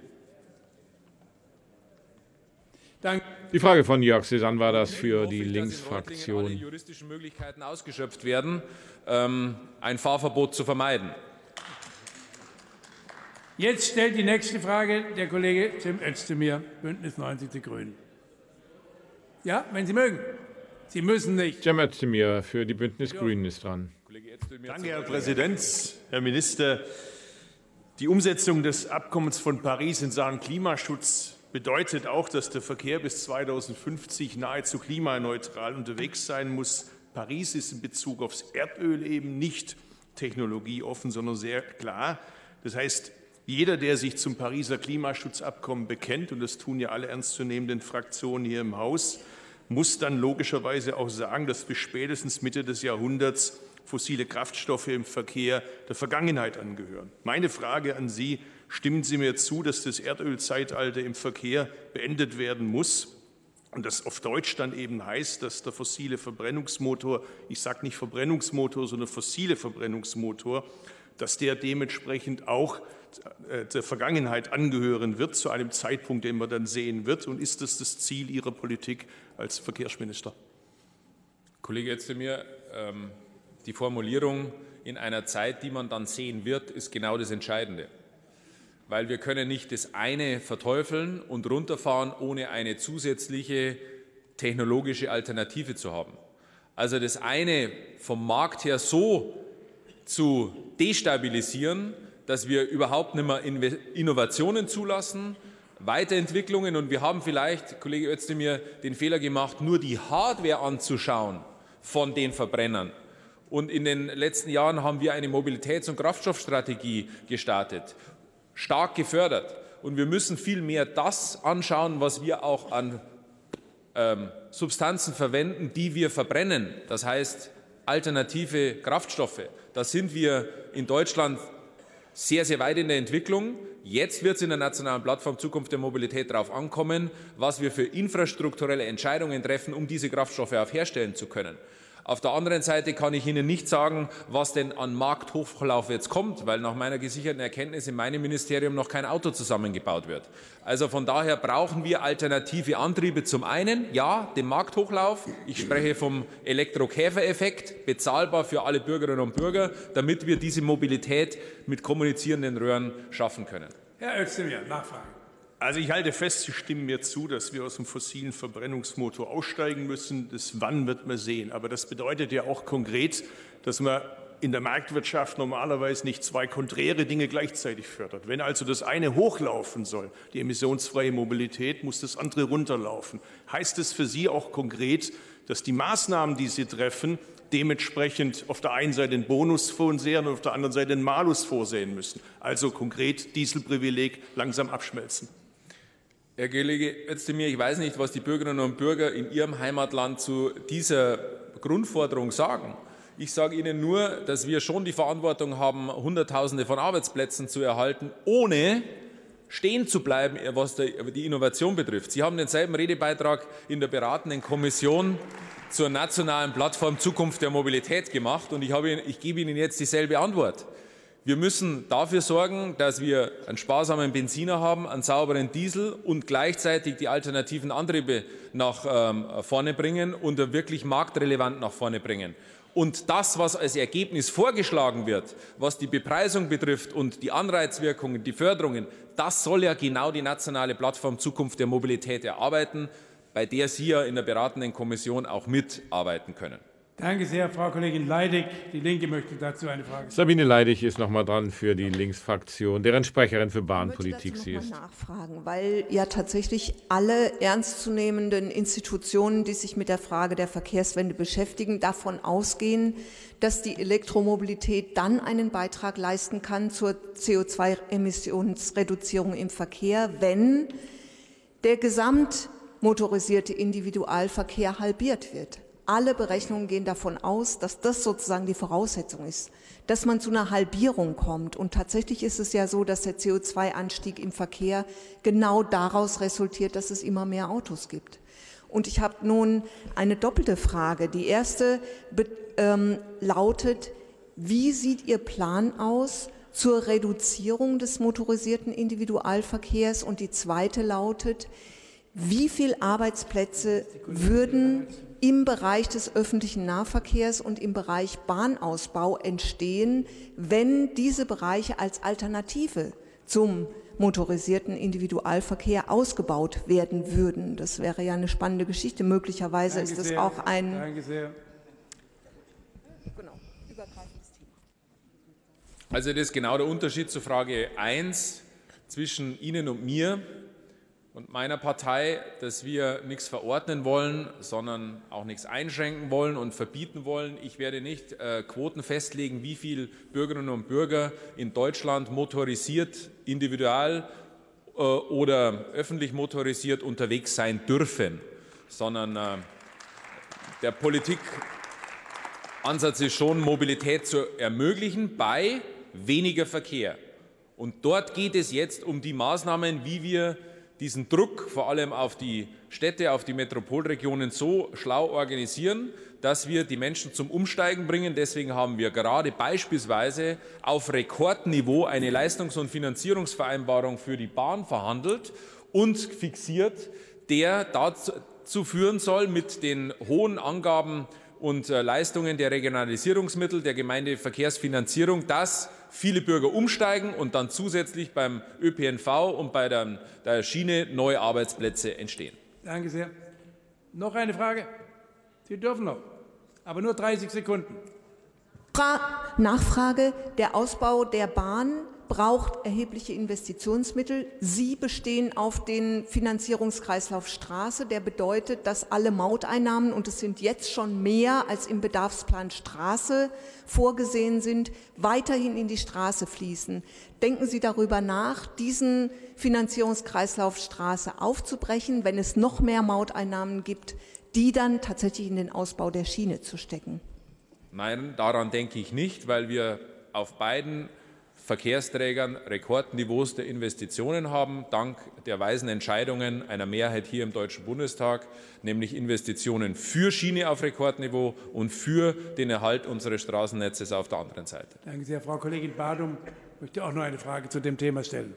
Die Frage von Jörg Cézanne war das für die Linksfraktion. Alle juristischen Möglichkeiten ausgeschöpft werden, ein Fahrverbot zu vermeiden. Jetzt stellt die nächste Frage der Kollege Cem Özdemir, Bündnis 90 Die Grünen. Ja, wenn Sie mögen. Sie müssen nicht. Cem Özdemir für die Bündnis Grünen ist dran. Danke, Herr Präsident, Herr Minister. Die Umsetzung des Abkommens von Paris in Sachen Klimaschutz bedeutet auch, dass der Verkehr bis 2050 nahezu klimaneutral unterwegs sein muss. Paris ist in Bezug aufs Erdöl eben nicht technologieoffen, sondern sehr klar. Das heißt, jeder, der sich zum Pariser Klimaschutzabkommen bekennt, und das tun ja alle ernstzunehmenden Fraktionen hier im Haus, muss dann logischerweise auch sagen, dass bis spätestens Mitte des Jahrhunderts fossile Kraftstoffe im Verkehr der Vergangenheit angehören. Meine Frage an Sie: Stimmen Sie mir zu, dass das Erdölzeitalter im Verkehr beendet werden muss? Und das auf Deutsch dann eben heißt, dass der fossile Verbrennungsmotor, ich sage nicht Verbrennungsmotor, sondern fossile Verbrennungsmotor, dass der dementsprechend auch der Vergangenheit angehören wird, zu einem Zeitpunkt, den man dann sehen wird. Und ist das das Ziel Ihrer Politik als Verkehrsminister? Kollege Özdemir, die Formulierung in einer Zeit, die man dann sehen wird, ist genau das Entscheidende. Weil wir können nicht das eine verteufeln und runterfahren, ohne eine zusätzliche technologische Alternative zu haben. Also das eine vom Markt her so zu destabilisieren, dass wir überhaupt nicht mehr Innovationen zulassen, Weiterentwicklungen. Und wir haben vielleicht, Kollege Özdemir, den Fehler gemacht, nur die Hardware anzuschauen von den Verbrennern. Und in den letzten Jahren haben wir eine Mobilitäts- und Kraftstoffstrategie gestartet, stark gefördert. Und wir müssen viel mehr das anschauen, was wir auch an Substanzen verwenden, die wir verbrennen. Das heißt, alternative Kraftstoffe. Da sind wir in Deutschland sehr, sehr weit in der Entwicklung. Jetzt wird es in der nationalen Plattform Zukunft der Mobilität darauf ankommen, was wir für infrastrukturelle Entscheidungen treffen, um diese Kraftstoffe auch herstellen zu können. Auf der anderen Seite kann ich Ihnen nicht sagen, was denn an Markthochlauf jetzt kommt, weil nach meiner gesicherten Erkenntnis in meinem Ministerium noch kein Auto zusammengebaut wird. Also von daher brauchen wir alternative Antriebe. Zum einen, ja, den Markthochlauf. Ich spreche vom Elektrokäfereffekt, bezahlbar für alle Bürgerinnen und Bürger, damit wir diese Mobilität mit kommunizierenden Röhren schaffen können. Herr Özdemir, Nachfrage. Also ich halte fest, Sie stimmen mir zu, dass wir aus dem fossilen Verbrennungsmotor aussteigen müssen. Das Wann wird man sehen. Aber das bedeutet ja auch konkret, dass man in der Marktwirtschaft normalerweise nicht zwei konträre Dinge gleichzeitig fördert. Wenn also das eine hochlaufen soll, die emissionsfreie Mobilität, muss das andere runterlaufen. Heißt es für Sie auch konkret, dass die Maßnahmen, die Sie treffen, dementsprechend auf der einen Seite den Bonus vorsehen und auf der anderen Seite den Malus vorsehen müssen? Also konkret Dieselprivileg langsam abschmelzen. Herr Kollege Özdemir, ich weiß nicht, was die Bürgerinnen und Bürger in Ihrem Heimatland zu dieser Grundforderung sagen. Ich sage Ihnen nur, dass wir schon die Verantwortung haben, Hunderttausende von Arbeitsplätzen zu erhalten, ohne stehen zu bleiben, was die Innovation betrifft. Sie haben denselben Redebeitrag in der beratenden Kommission zur nationalen Plattform Zukunft der Mobilität gemacht, und ich gebe Ihnen jetzt dieselbe Antwort. Wir müssen dafür sorgen, dass wir einen sparsamen Benziner haben, einen sauberen Diesel und gleichzeitig die alternativen Antriebe nach vorne bringen und wirklich marktrelevant nach vorne bringen. Und das, was als Ergebnis vorgeschlagen wird, was die Bepreisung betrifft und die Anreizwirkungen, die Förderungen, das soll ja genau die nationale Plattform Zukunft der Mobilität erarbeiten, bei der Sie ja in der beratenden Kommission auch mitarbeiten können. Danke sehr, Frau Kollegin Leidig. Die Linke möchte dazu eine Frage stellen. Sabine Leidig ist noch mal dran für die Linksfraktion, deren Sprecherin für Bahnpolitik sie ist. Ich möchte nachfragen, weil ja tatsächlich alle ernstzunehmenden Institutionen, die sich mit der Frage der Verkehrswende beschäftigen, davon ausgehen, dass die Elektromobilität dann einen Beitrag leisten kann zur CO2-Emissionsreduzierung im Verkehr, wenn der gesamtmotorisierte Individualverkehr halbiert wird. Alle Berechnungen gehen davon aus, dass das sozusagen die Voraussetzung ist, dass man zu einer Halbierung kommt. Und tatsächlich ist es ja so, dass der CO2-Anstieg im Verkehr genau daraus resultiert, dass es immer mehr Autos gibt. Und ich habe nun eine doppelte Frage. Die erste lautet, wie sieht Ihr Plan aus zur Reduzierung des motorisierten Individualverkehrs? Und die zweite lautet, wie viele Arbeitsplätze würden im Bereich des öffentlichen Nahverkehrs und im Bereich Bahnausbau entstehen, wenn diese Bereiche als Alternative zum motorisierten Individualverkehr ausgebaut werden würden? Das wäre ja eine spannende Geschichte. Möglicherweise ist das auch ein... Danke sehr. Genau, übergreifendes Thema. Also das ist genau der Unterschied zur Frage 1 zwischen Ihnen und mir und meiner Partei, dass wir nichts verordnen wollen, sondern auch nichts einschränken wollen und verbieten wollen. Ich werde nicht Quoten festlegen, wie viele Bürgerinnen und Bürger in Deutschland motorisiert, individual oder öffentlich motorisiert unterwegs sein dürfen, sondern der Politikansatz ist schon, Mobilität zu ermöglichen bei weniger Verkehr. Und dort geht es jetzt um die Maßnahmen, wie wir diesen Druck vor allem auf die Städte, auf die Metropolregionen so schlau organisieren, dass wir die Menschen zum Umsteigen bringen. Deswegen haben wir gerade beispielsweise auf Rekordniveau eine Leistungs- und Finanzierungsvereinbarung für die Bahn verhandelt und fixiert, der dazu führen soll, mit den hohen Angaben und Leistungen der Regionalisierungsmittel, der Gemeindeverkehrsfinanzierung, dass viele Bürger umsteigen und dann zusätzlich beim ÖPNV und bei der Schiene neue Arbeitsplätze entstehen. Danke sehr. Noch eine Frage? Sie dürfen noch, aber nur 30 Sekunden. Nachfrage. Der Ausbau der Bahn braucht erhebliche Investitionsmittel. Sie bestehen auf den Finanzierungskreislauf Straße. Der bedeutet, dass alle Mauteinnahmen, und es sind jetzt schon mehr als im Bedarfsplan Straße vorgesehen sind, weiterhin in die Straße fließen. Denken Sie darüber nach, diesen Finanzierungskreislauf Straße aufzubrechen, wenn es noch mehr Mauteinnahmen gibt, die dann tatsächlich in den Ausbau der Schiene zu stecken? Nein, daran denke ich nicht, weil wir auf beiden Verkehrsträgern Rekordniveaus der Investitionen haben, dank der weisen Entscheidungen einer Mehrheit hier im Deutschen Bundestag, nämlich Investitionen für Schiene auf Rekordniveau und für den Erhalt unseres Straßennetzes auf der anderen Seite. Danke sehr. Frau Kollegin Badum möchte auch noch eine Frage zu dem Thema stellen.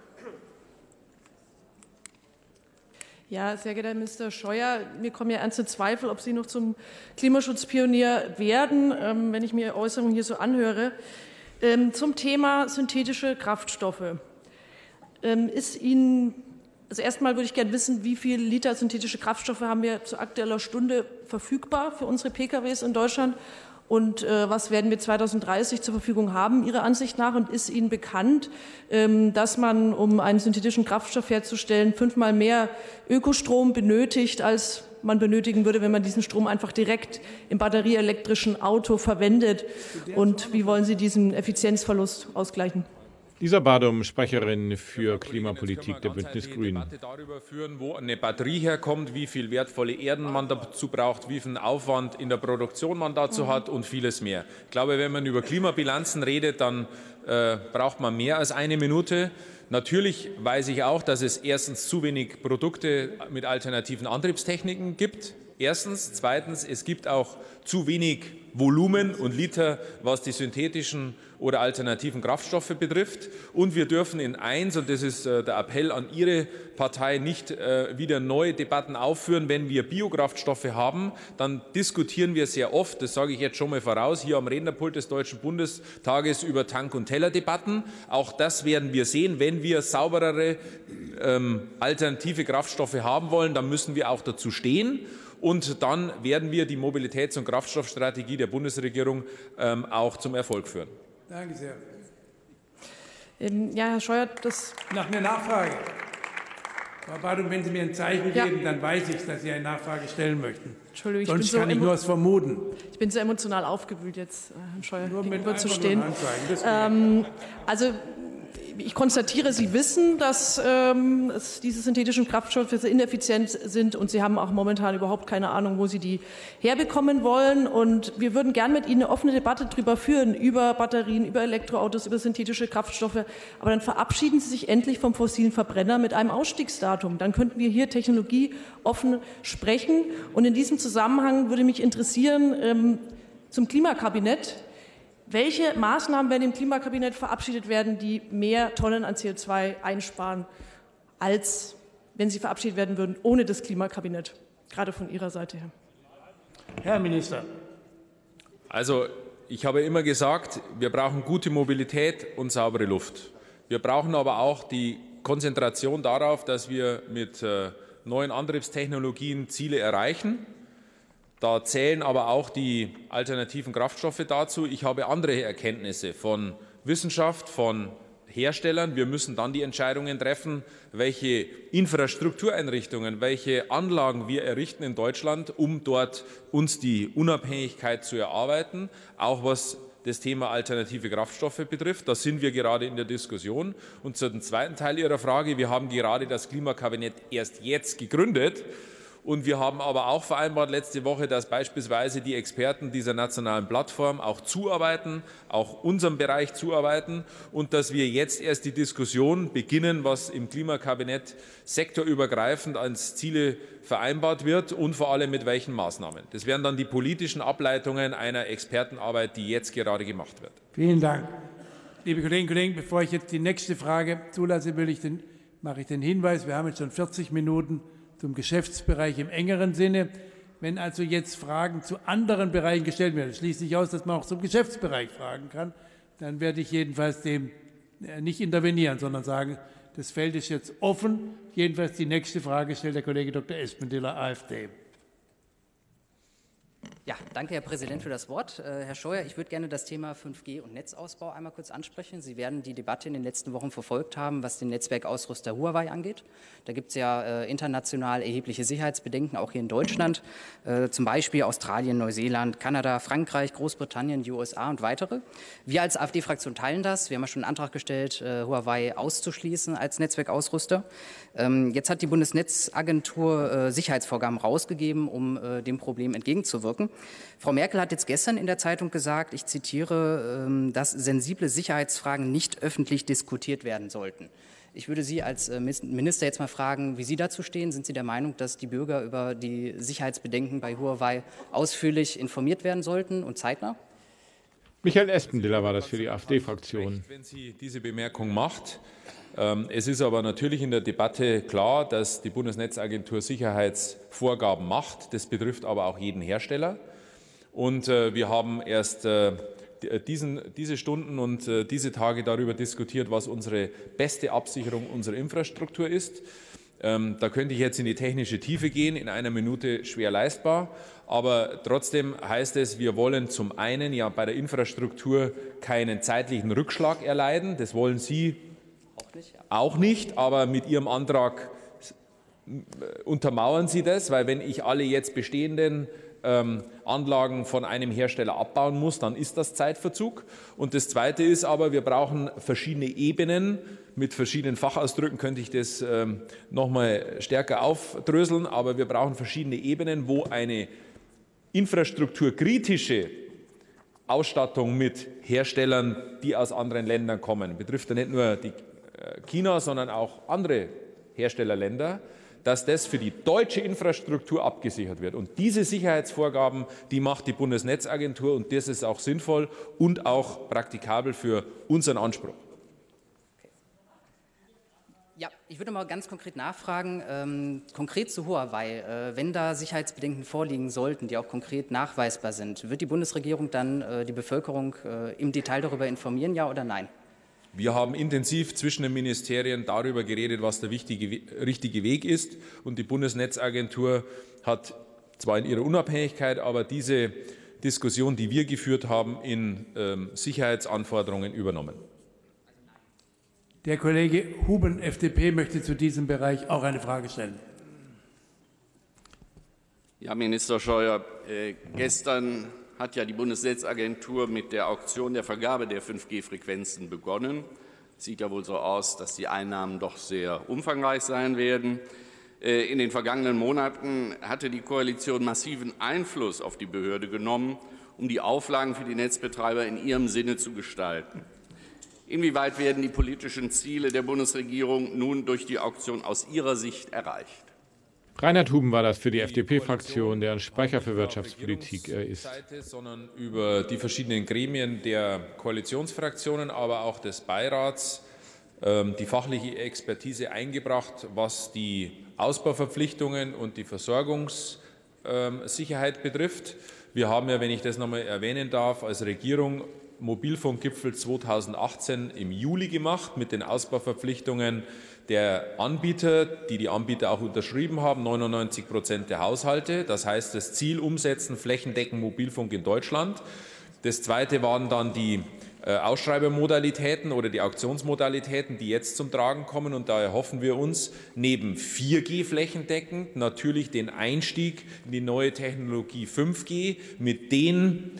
Ja, sehr geehrter Herr Minister Scheuer, mir kommen ja ernste Zweifel, ob Sie noch zum Klimaschutzpionier werden, wenn ich mir Ihre Äußerungen hier so anhöre. Zum Thema synthetische Kraftstoffe. Ist Ihnen, also erstmal würde ich gerne wissen, wie viele Liter synthetische Kraftstoffe haben wir zu aktueller Stunde verfügbar für unsere PKWs in Deutschland? Und was werden wir 2030 zur Verfügung haben, Ihrer Ansicht nach? Und ist Ihnen bekannt, dass man, um einen synthetischen Kraftstoff herzustellen, 5-mal mehr Ökostrom benötigt, als man benötigen würde, wenn man diesen Strom einfach direkt im batterieelektrischen Auto verwendet? Und wie wollen Sie diesen Effizienzverlust ausgleichen? Lisa Badum, Sprecherin für Klimapolitik der Bündnis Grünen. Debatte darüber führen, wo eine Batterie herkommt, wie viel wertvolle Erden man dazu braucht, wie viel Aufwand in der Produktion man dazu hat und vieles mehr. Ich glaube, wenn man über Klimabilanzen redet, dann braucht man mehr als eine Minute. Natürlich weiß ich auch, dass es erstens zu wenig Produkte mit alternativen Antriebstechniken gibt Erstens. Zweitens, es gibt auch zu wenig Volumen und Liter, was die synthetischen oder alternativen Kraftstoffe betrifft. Und wir dürfen in eins, und das ist der Appell an Ihre Partei, nicht wieder neue Debatten aufführen. Wenn wir Biokraftstoffe haben, dann diskutieren wir sehr oft, das sage ich jetzt schon mal voraus, hier am Rednerpult des Deutschen Bundestages über Tank- und Tellerdebatten. Auch das werden wir sehen. Wenn wir sauberere alternative Kraftstoffe haben wollen, dann müssen wir auch dazu stehen. Und dann werden wir die Mobilitäts- und Kraftstoffstrategie der Bundesregierung auch zum Erfolg führen. Danke sehr. Ja, Herr Scheuer, Nach einer Nachfrage. Frau Badum, wenn Sie mir ein Zeichen geben, dann weiß ich, dass Sie eine Nachfrage stellen möchten. Entschuldigung, Sonst kann ich nur was vermuten. Ich bin so emotional aufgewühlt, jetzt Herrn Scheuer gegenüber zu einfach stehen. nur Anzeigen, Also ich konstatiere, Sie wissen, dass diese synthetischen Kraftstoffe sehr ineffizient sind und Sie haben auch momentan überhaupt keine Ahnung, wo Sie die herbekommen wollen. Und wir würden gern mit Ihnen eine offene Debatte darüber führen, über Batterien, über Elektroautos, über synthetische Kraftstoffe. Aber dann verabschieden Sie sich endlich vom fossilen Verbrenner mit einem Ausstiegsdatum. Dann könnten wir hier technologieoffen sprechen. Und in diesem Zusammenhang würde mich interessieren, zum Klimakabinett. Welche Maßnahmen werden im Klimakabinett verabschiedet werden, die mehr Tonnen an CO2 einsparen, als wenn sie verabschiedet werden würden ohne das Klimakabinett, gerade von Ihrer Seite her? Herr Minister. Also ich habe immer gesagt, wir brauchen gute Mobilität und saubere Luft. Wir brauchen aber auch die Konzentration darauf, dass wir mit neuen Antriebstechnologien Ziele erreichen. Da zählen aber auch die alternativen Kraftstoffe dazu. Ich habe andere Erkenntnisse von Wissenschaft, von Herstellern. Wir müssen dann die Entscheidungen treffen, welche Infrastruktureinrichtungen, welche Anlagen wir errichten in Deutschland, um dort uns die Unabhängigkeit zu erarbeiten, auch was das Thema alternative Kraftstoffe betrifft. Da sind wir gerade in der Diskussion. Und zu dem zweiten Teil Ihrer Frage, wir haben gerade das Klimakabinett erst jetzt gegründet. Und wir haben aber auch vereinbart letzte Woche, dass beispielsweise die Experten dieser nationalen Plattform auch zuarbeiten, auch unserem Bereich zuarbeiten und dass wir jetzt erst die Diskussion beginnen, was im Klimakabinett sektorübergreifend als Ziele vereinbart wird und vor allem mit welchen Maßnahmen. Das wären dann die politischen Ableitungen einer Expertenarbeit, die jetzt gerade gemacht wird. Vielen Dank. Liebe Kolleginnen und Kollegen, bevor ich jetzt die nächste Frage zulasse, mache ich den Hinweis, wir haben jetzt schon 40 Minuten zum Geschäftsbereich im engeren Sinne. Wenn also jetzt Fragen zu anderen Bereichen gestellt werden, das schließt nicht aus, dass man auch zum Geschäftsbereich fragen kann, dann werde ich jedenfalls dem nicht intervenieren, sondern sagen, das Feld ist jetzt offen. Jedenfalls die nächste Frage stellt der Kollege Dr. Espendiller, AfD. Ja, danke, Herr Präsident, für das Wort. Herr Scheuer, ich würde gerne das Thema 5G und Netzausbau einmal kurz ansprechen. Sie werden die Debatte in den letzten Wochen verfolgt haben, was den Netzwerkausrüster Huawei angeht. Da gibt es ja international erhebliche Sicherheitsbedenken, auch hier in Deutschland, zum Beispiel Australien, Neuseeland, Kanada, Frankreich, Großbritannien, die USA und weitere. Wir als AfD-Fraktion teilen das. Wir haben ja schon einen Antrag gestellt, Huawei auszuschließen als Netzwerkausrüster. Jetzt hat die Bundesnetzagentur Sicherheitsvorgaben rausgegeben, um dem Problem entgegenzuwirken. Frau Merkel hat jetzt gestern in der Zeitung gesagt, ich zitiere, dass sensible Sicherheitsfragen nicht öffentlich diskutiert werden sollten. Ich würde Sie als Minister jetzt mal fragen, wie Sie dazu stehen. Sind Sie der Meinung, dass die Bürger über die Sicherheitsbedenken bei Huawei ausführlich informiert werden sollten und zeitnah? Michael Espendiller war das für die AfD-Fraktion. Wenn sie diese Bemerkung macht. Es ist aber natürlich in der Debatte klar, dass die Bundesnetzagentur Sicherheitsvorgaben macht. Das betrifft aber auch jeden Hersteller. Und wir haben erst diese Stunden und diese Tage darüber diskutiert, was unsere beste Absicherung unserer Infrastruktur ist. Da könnte ich jetzt in die technische Tiefe gehen, in einer Minute schwer leistbar. Aber trotzdem heißt es, wir wollen zum einen ja bei der Infrastruktur keinen zeitlichen Rückschlag erleiden. Das wollen Sie auch nicht, aber mit Ihrem Antrag untermauern Sie das, weil wenn ich alle jetzt bestehenden Anlagen von einem Hersteller abbauen muss, dann ist das Zeitverzug. Und das Zweite ist aber, wir brauchen verschiedene Ebenen. Mit verschiedenen Fachausdrücken könnte ich das noch mal stärker aufdröseln, aber wir brauchen verschiedene Ebenen, wo eine infrastrukturkritische Ausstattung mit Herstellern, die aus anderen Ländern kommen, betrifft ja nicht nur die China, sondern auch andere Herstellerländer, dass das für die deutsche Infrastruktur abgesichert wird. Und diese Sicherheitsvorgaben, die macht die Bundesnetzagentur, und das ist auch sinnvoll und auch praktikabel für unseren Anspruch. Ja, ich würde mal ganz konkret nachfragen, konkret zu Huawei, wenn da Sicherheitsbedenken vorliegen sollten, die auch konkret nachweisbar sind, wird die Bundesregierung dann die Bevölkerung im Detail darüber informieren, ja oder nein? Wir haben intensiv zwischen den Ministerien darüber geredet, was der richtige Weg ist. Und die Bundesnetzagentur hat zwar in ihrer Unabhängigkeit, aber diese Diskussion, die wir geführt haben, in Sicherheitsanforderungen übernommen. Der Kollege Huben, FDP, möchte zu diesem Bereich auch eine Frage stellen. Ja, Minister Scheuer, gestern hat ja die Bundesnetzagentur mit der Auktion der Vergabe der 5G-Frequenzen begonnen. Sieht ja wohl so aus, dass die Einnahmen doch sehr umfangreich sein werden. In den vergangenen Monaten hatte die Koalition massiven Einfluss auf die Behörde genommen, um die Auflagen für die Netzbetreiber in ihrem Sinne zu gestalten. Inwieweit werden die politischen Ziele der Bundesregierung nun durch die Auktion aus Ihrer Sicht erreicht? Reinhard Huben war das für die FDP-Fraktion, deren Sprecher für Wirtschaftspolitik ist. Sondern über die verschiedenen Gremien der Koalitionsfraktionen, aber auch des Beirats die fachliche Expertise eingebracht, was die Ausbauverpflichtungen und die Versorgungssicherheit betrifft. Wir haben ja, wenn ich das noch einmal erwähnen darf, als Regierung Mobilfunkgipfel 2018 im Juli gemacht mit den Ausbauverpflichtungen der Anbieter, die Anbieter auch unterschrieben haben, 99% der Haushalte. Das heißt, das Ziel umsetzen, flächendeckend Mobilfunk in Deutschland. Das Zweite waren dann die Ausschreibemodalitäten oder die Auktionsmodalitäten, die jetzt zum Tragen kommen. Und da erhoffen wir uns neben 4G flächendeckend natürlich den Einstieg in die neue Technologie 5G mit den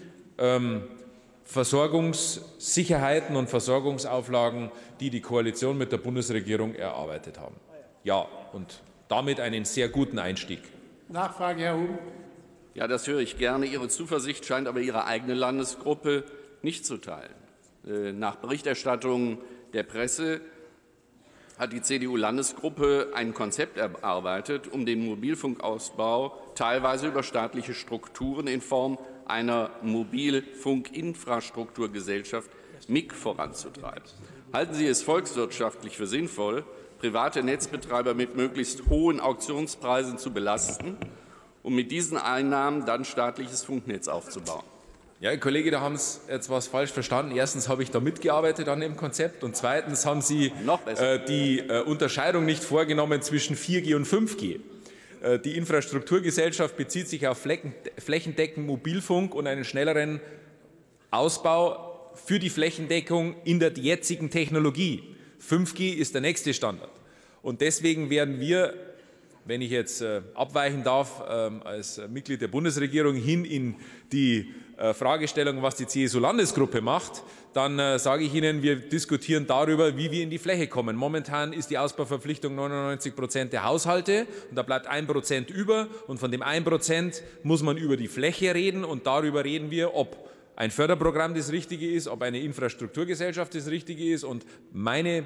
Versorgungssicherheiten und Versorgungsauflagen, die die Koalition mit der Bundesregierung erarbeitet haben. Ja, und damit einen sehr guten Einstieg. Nachfrage, Herr Huben. Ja, das höre ich gerne. Ihre Zuversicht scheint aber Ihre eigene Landesgruppe nicht zu teilen. Nach Berichterstattung der Presse hat die CDU-Landesgruppe ein Konzept erarbeitet, um den Mobilfunkausbau teilweise über staatliche Strukturen in Form einer Mobilfunkinfrastrukturgesellschaft MIG voranzutreiben. Halten Sie es volkswirtschaftlich für sinnvoll, private Netzbetreiber mit möglichst hohen Auktionspreisen zu belasten, um mit diesen Einnahmen dann staatliches Funknetz aufzubauen? Ja, Herr Kollege, da haben Sie jetzt was falsch verstanden. Erstens habe ich da mitgearbeitet an dem Konzept und zweitens haben Sie die Unterscheidung nicht vorgenommen zwischen 4G und 5G. Die Infrastrukturgesellschaft bezieht sich auf flächendeckenden Mobilfunk und einen schnelleren Ausbau für die Flächendeckung in der jetzigen Technologie. 5G ist der nächste Standard. Und deswegen werden wir, wenn ich jetzt abweichen darf, als Mitglied der Bundesregierung hin in die Fragestellung, was die CSU-Landesgruppe macht, dann sage ich Ihnen, wir diskutieren darüber, wie wir in die Fläche kommen. Momentan ist die Ausbauverpflichtung 99% der Haushalte und da bleibt 1% über und von dem 1% muss man über die Fläche reden und darüber reden wir, ob ein Förderprogramm das Richtige ist, ob eine Infrastrukturgesellschaft das Richtige ist und meine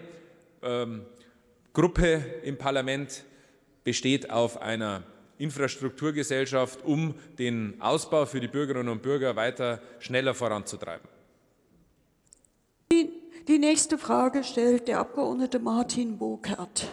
Gruppe im Parlament besteht auf einer Infrastrukturgesellschaft, um den Ausbau für die Bürgerinnen und Bürger weiter schneller voranzutreiben. Die nächste Frage stellt der Abgeordnete Martin Burkhardt.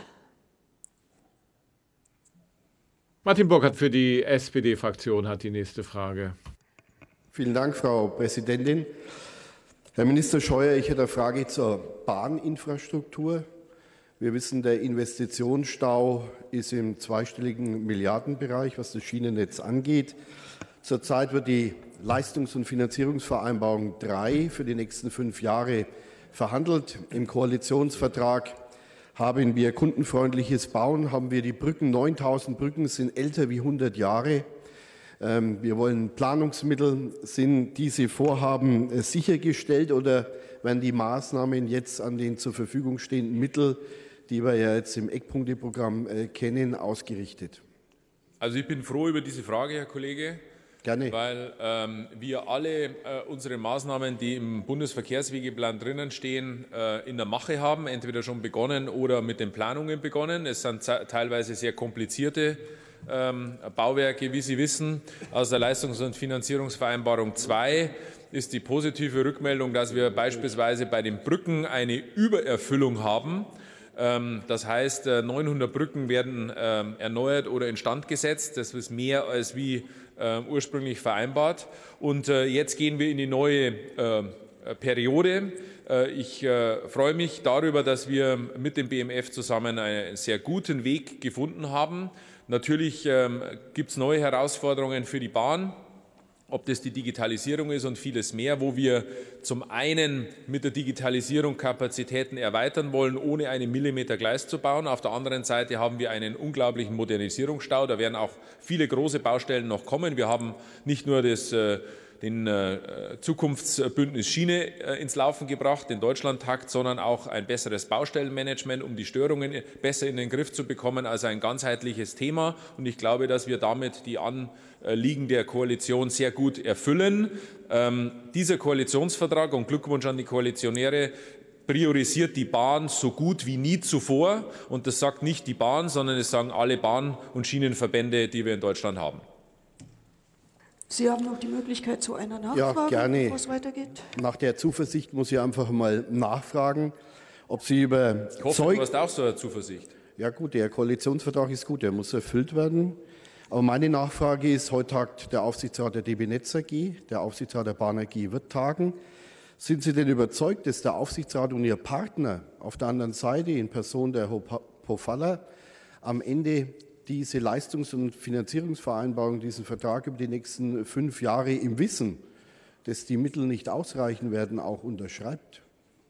Martin Burkhardt für die SPD-Fraktion hat die nächste Frage. Vielen Dank, Frau Präsidentin. Herr Minister Scheuer, ich hätte eine Frage zur Bahninfrastruktur. Wir wissen, der Investitionsstau ist im zweistelligen Milliardenbereich, was das Schienennetz angeht. Zurzeit wird die Leistungs- und Finanzierungsvereinbarung 3 für die nächsten 5 Jahre verhandelt. Im Koalitionsvertrag haben wir kundenfreundliches Bauen, haben wir die Brücken, 9000 Brücken sind älter wie 100 Jahre. Wir wollen Planungsmittel. Sind diese Vorhaben sichergestellt oder werden die Maßnahmen jetzt an den zur Verfügung stehenden Mitteln, die wir ja jetzt im Eckpunkteprogramm kennen, ausgerichtet? Also ich bin froh über diese Frage, Herr Kollege. Gerne. Weil wir alle unsere Maßnahmen, die im Bundesverkehrswegeplan drinnen stehen, in der Mache haben, entweder schon begonnen oder mit den Planungen begonnen. Es sind teilweise sehr komplizierte Bauwerke, wie Sie wissen. Aus der Leistungs- und Finanzierungsvereinbarung 2 ist die positive Rückmeldung, dass wir beispielsweise bei den Brücken eine Übererfüllung haben. Das heißt, 900 Brücken werden erneuert oder instand gesetzt. Das ist mehr als wie ursprünglich vereinbart. Und jetzt gehen wir in die neue Periode. Ich freue mich darüber, dass wir mit dem BMF zusammen einen sehr guten Weg gefunden haben. Natürlich gibt es neue Herausforderungen für die Bahn, ob das die Digitalisierung ist und vieles mehr, wo wir zum einen mit der Digitalisierung Kapazitäten erweitern wollen, ohne einen Millimeter Gleis zu bauen. Auf der anderen Seite haben wir einen unglaublichen Modernisierungsstau. Da werden auch viele große Baustellen noch kommen. Wir haben nicht nur den Zukunftsbündnis Schiene ins Laufen gebracht, den Deutschlandtakt, sondern auch ein besseres Baustellenmanagement, um die Störungen besser in den Griff zu bekommen, also ein ganzheitliches Thema. Und ich glaube, dass wir damit die Anliegen der Koalition sehr gut erfüllen. Dieser Koalitionsvertrag, und Glückwunsch an die Koalitionäre, priorisiert die Bahn so gut wie nie zuvor. Und das sagt nicht die Bahn, sondern es sagen alle Bahn- und Schienenverbände, die wir in Deutschland haben. Sie haben noch die Möglichkeit zu einer Nachfrage, Ja, gerne. bevor es weitergeht. Nach der Zuversicht muss ich einfach mal nachfragen, ob Sie überzeugt... Ich hoffe, du hast auch so eine Zuversicht. Ja gut, der Koalitionsvertrag ist gut, der muss erfüllt werden. Aber meine Nachfrage ist, heute tagt der Aufsichtsrat der DB Netz AG, der Aufsichtsrat der Bahn AG wird tagen. Sind Sie denn überzeugt, dass der Aufsichtsrat und Ihr Partner auf der anderen Seite in Person der Pofalla am Ende diese Leistungs- und Finanzierungsvereinbarung, diesen Vertrag über die nächsten 5 Jahre im Wissen, dass die Mittel nicht ausreichen werden, auch unterschreibt?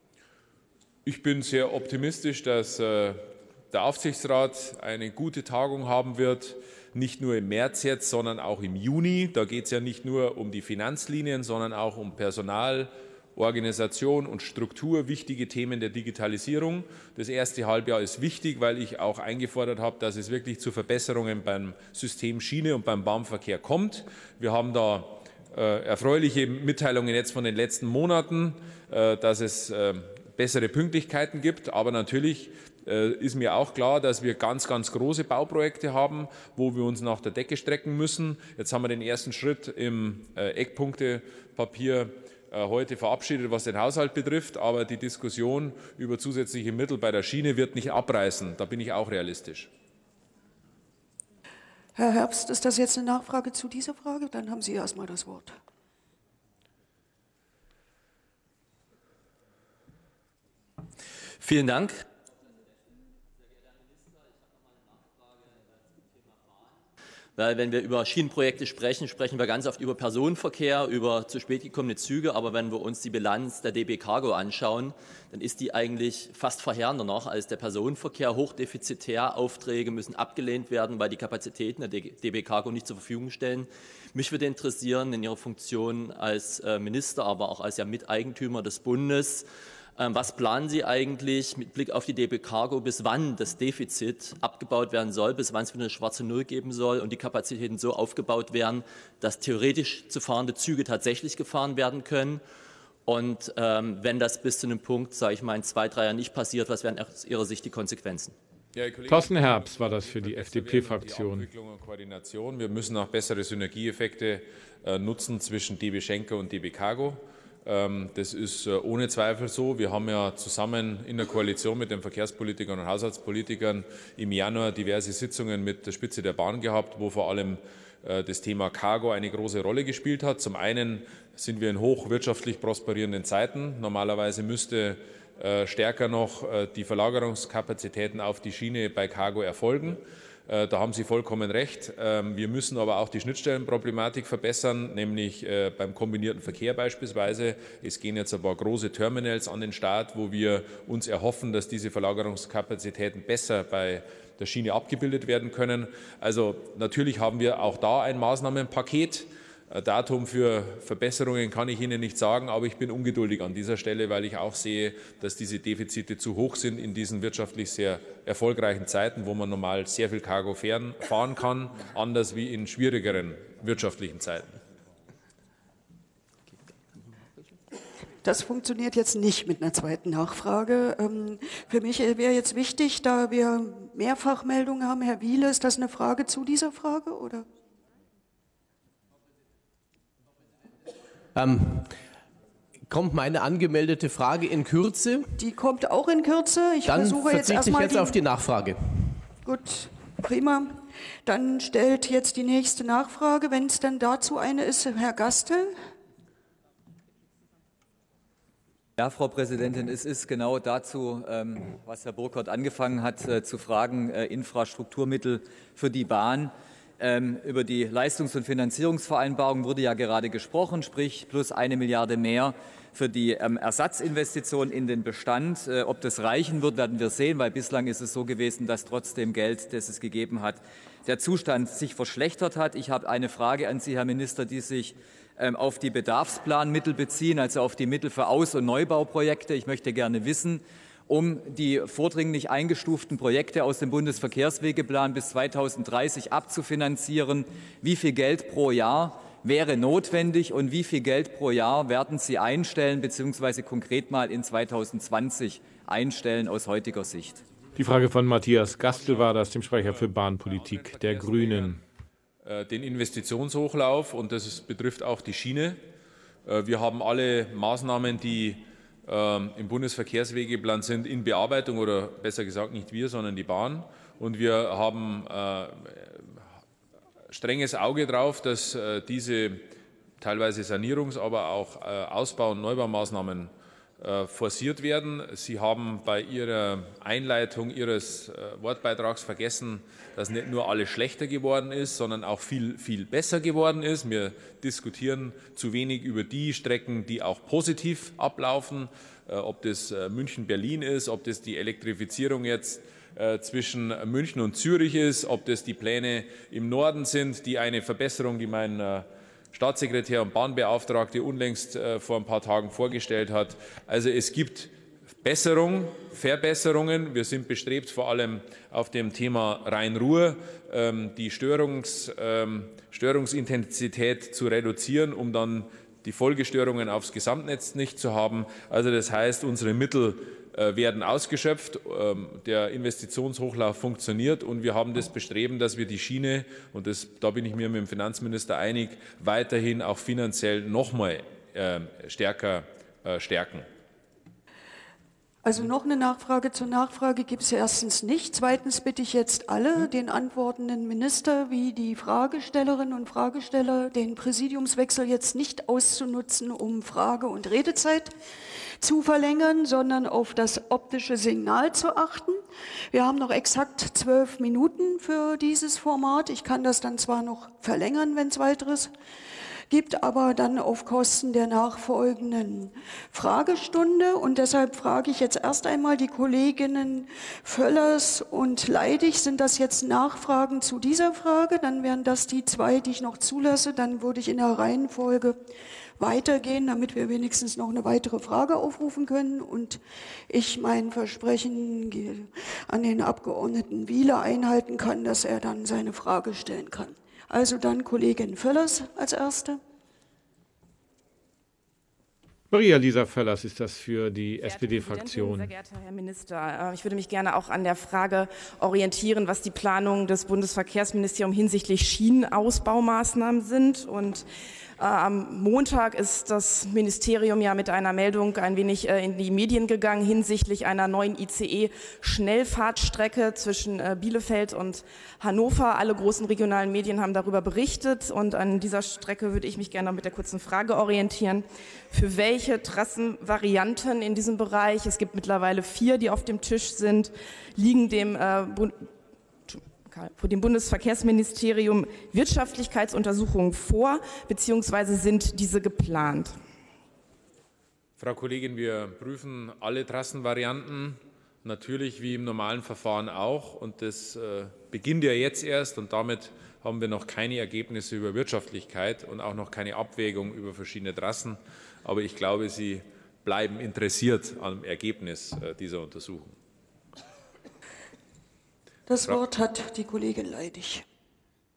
Ich bin sehr optimistisch, dass der Aufsichtsrat eine gute Tagung haben wird, nicht nur im März jetzt, sondern auch im Juni. Da geht es ja nicht nur um die Finanzlinien, sondern auch um Personal, Organisation und Struktur, wichtige Themen der Digitalisierung. Das erste Halbjahr ist wichtig, weil ich auch eingefordert habe, dass es wirklich zu Verbesserungen beim System Schiene und beim Bahnverkehr kommt. Wir haben da erfreuliche Mitteilungen jetzt von den letzten Monaten, dass es bessere Pünktlichkeiten gibt. Aber natürlich ist mir auch klar, dass wir ganz, ganz große Bauprojekte haben, wo wir uns nach der Decke strecken müssen. Jetzt haben wir den ersten Schritt im Eckpunktepapier heute verabschiedet, was den Haushalt betrifft, aber die Diskussion über zusätzliche Mittel bei der Schiene wird nicht abreißen. Da bin ich auch realistisch. Herr Herbst, ist das jetzt eine Nachfrage zu dieser Frage? Dann haben Sie erst mal das Wort. Vielen Dank. Weil wenn wir über Schienenprojekte sprechen, sprechen wir ganz oft über Personenverkehr, über zu spät gekommene Züge. Aber wenn wir uns die Bilanz der DB Cargo anschauen, dann ist die eigentlich fast verheerender noch als der Personenverkehr. Hochdefizitär, Aufträge müssen abgelehnt werden, weil die Kapazitäten der DB Cargo nicht zur Verfügung stellen. Mich würde interessieren, in Ihrer Funktion als Minister, aber auch als Miteigentümer des Bundes, was planen Sie eigentlich mit Blick auf die DB Cargo, bis wann das Defizit abgebaut werden soll, bis wann es wieder eine schwarze Null geben soll und die Kapazitäten so aufgebaut werden, dass theoretisch zu fahrende Züge tatsächlich gefahren werden können? Und wenn das bis zu einem Punkt, sage ich mal, in 2, 3 Jahren nicht passiert, was wären aus Ihrer Sicht die Konsequenzen? Ja, Thorsten Herbst war das für die FDP-Fraktion. Koordination. Wir müssen auch bessere Synergieeffekte nutzen zwischen DB Schenker und DB Cargo. Das ist ohne Zweifel so. Wir haben ja zusammen in der Koalition mit den Verkehrspolitikern und Haushaltspolitikern im Januar diverse Sitzungen mit der Spitze der Bahn gehabt, wo vor allem das Thema Cargo eine große Rolle gespielt hat. Zum einen sind wir in hochwirtschaftlich prosperierenden Zeiten. Normalerweise müsste stärker noch die Verlagerungskapazitäten auf die Schiene bei Cargo erfolgen. Da haben Sie vollkommen recht. Wir müssen aber auch die Schnittstellenproblematik verbessern, nämlich beim kombinierten Verkehr beispielsweise. Es gehen jetzt ein paar große Terminals an den Start, wo wir uns erhoffen, dass diese Verlagerungskapazitäten besser bei der Schiene abgebildet werden können. Also natürlich haben wir auch da ein Maßnahmenpaket. Datum für Verbesserungen kann ich Ihnen nicht sagen, aber ich bin ungeduldig an dieser Stelle, weil ich auch sehe, dass diese Defizite zu hoch sind in diesen wirtschaftlich sehr erfolgreichen Zeiten, wo man normal sehr viel Cargo fahren kann, anders wie in schwierigeren wirtschaftlichen Zeiten. Das funktioniert jetzt nicht mit einer zweiten Nachfrage. Für mich wäre jetzt wichtig, da wir Mehrfachmeldungen haben, Herr Wiele, ist das eine Frage zu dieser Frage, oder? Kommt meine angemeldete Frage in Kürze? Die kommt auch in Kürze. Dann verzichte ich jetzt auf die Nachfrage. Gut, prima. Dann stellt jetzt die nächste Nachfrage, wenn es dann dazu eine ist, Herr Gastel. Ja, Frau Präsidentin, es ist genau dazu, was Herr Burkhardt angefangen hat, zu fragen, Infrastrukturmittel für die Bahn. Über die Leistungs- und Finanzierungsvereinbarung wurde ja gerade gesprochen, sprich plus 1 Milliarde mehr für die Ersatzinvestitionen in den Bestand. Ob das reichen wird, werden wir sehen, weil bislang ist es so gewesen, dass trotz dem Geld, das es gegeben hat, der Zustand sich verschlechtert hat. Ich habe eine Frage an Sie, Herr Minister, die sich auf die Bedarfsplanmittel beziehen, also auf die Mittel für Aus- und Neubauprojekte. Ich möchte gerne wissen, um die vordringlich eingestuften Projekte aus dem Bundesverkehrswegeplan bis 2030 abzufinanzieren, wie viel Geld pro Jahr wäre notwendig und wie viel Geld pro Jahr werden Sie einstellen bzw. konkret mal in 2020 einstellen aus heutiger Sicht? Die Frage von Matthias Gastel war das, dem Sprecher für Bahnpolitik der Grünen. Den Investitionshochlauf, und das betrifft auch die Schiene. Wir haben alle Maßnahmen, die im Bundesverkehrswegeplan sind, in Bearbeitung, oder besser gesagt nicht wir, sondern die Bahn. Und wir haben strenges Auge drauf, dass diese teilweise Sanierungs-, aber auch Ausbau- und Neubaumaßnahmen forciert werden. Sie haben bei Ihrer Einleitung Ihres Wortbeitrags vergessen, dass nicht nur alles schlechter geworden ist, sondern auch viel, viel besser geworden ist. Wir diskutieren zu wenig über die Strecken, die auch positiv ablaufen, ob das München-Berlin ist, ob das die Elektrifizierung jetzt zwischen München und Zürich ist, ob das die Pläne im Norden sind, die eine Verbesserung, die mein Staatssekretär und Bahnbeauftragte unlängst vor ein paar Tagen vorgestellt hat. Also es gibt Besserungen, Verbesserungen. Wir sind bestrebt, vor allem auf dem Thema Rhein-Ruhr die Störungsintensität zu reduzieren, um dann die Folgestörungen aufs Gesamtnetz nicht zu haben. Also das heißt, unsere Mittel werden ausgeschöpft, der Investitionshochlauf funktioniert und wir haben das Bestreben, dass wir die Schiene, und da bin ich mir mit dem Finanzminister einig, weiterhin auch finanziell noch mal stärker stärken. Also noch eine Nachfrage zur Nachfrage gibt es erstens nicht. Zweitens bitte ich jetzt alle, den antwortenden Minister wie die Fragestellerinnen und Fragesteller, den Präsidiumswechsel jetzt nicht auszunutzen, um Frage- und Redezeit zu verlängern, sondern auf das optische Signal zu achten. Wir haben noch exakt 12 Minuten für dieses Format. Ich kann das dann zwar noch verlängern, wenn es weiteres gibt, aber dann auf Kosten der nachfolgenden Fragestunde. Und deshalb frage ich jetzt erst einmal die Kolleginnen Völlers und Leidig. Sind das jetzt Nachfragen zu dieser Frage? Dann wären das die zwei, die ich noch zulasse. Dann würde ich in der Reihenfolge weitergehen, damit wir wenigstens noch eine weitere Frage aufrufen können und ich mein Versprechen an den Abgeordneten Wiele einhalten kann, dass er dann seine Frage stellen kann. Also dann Kollegin Völlers als Erste. Maria-Lisa Völlers ist das für die SPD-Fraktion. Sehr geehrter Herr Minister, ich würde mich gerne auch an der Frage orientieren, was die Planungen des Bundesverkehrsministeriums hinsichtlich Schienenausbaumaßnahmen sind. Und am Montag ist das Ministerium ja mit einer Meldung ein wenig in die Medien gegangen hinsichtlich einer neuen ICE-Schnellfahrtstrecke zwischen Bielefeld und Hannover. Alle großen regionalen Medien haben darüber berichtet und an dieser Strecke würde ich mich gerne mit der kurzen Frage orientieren. Für welche Trassenvarianten in diesem Bereich, es gibt mittlerweile 4, die auf dem Tisch sind, liegen dem Bundesverkehrsministerium Wirtschaftlichkeitsuntersuchungen vor, beziehungsweise sind diese geplant? Frau Kollegin, wir prüfen alle Trassenvarianten, natürlich wie im normalen Verfahren auch. Und das beginnt ja jetzt erst und damit haben wir noch keine Ergebnisse über Wirtschaftlichkeit und auch noch keine Abwägung über verschiedene Trassen. Aber ich glaube, Sie bleiben interessiert am Ergebnis dieser Untersuchung. Das Wort hat die Kollegin Leidig.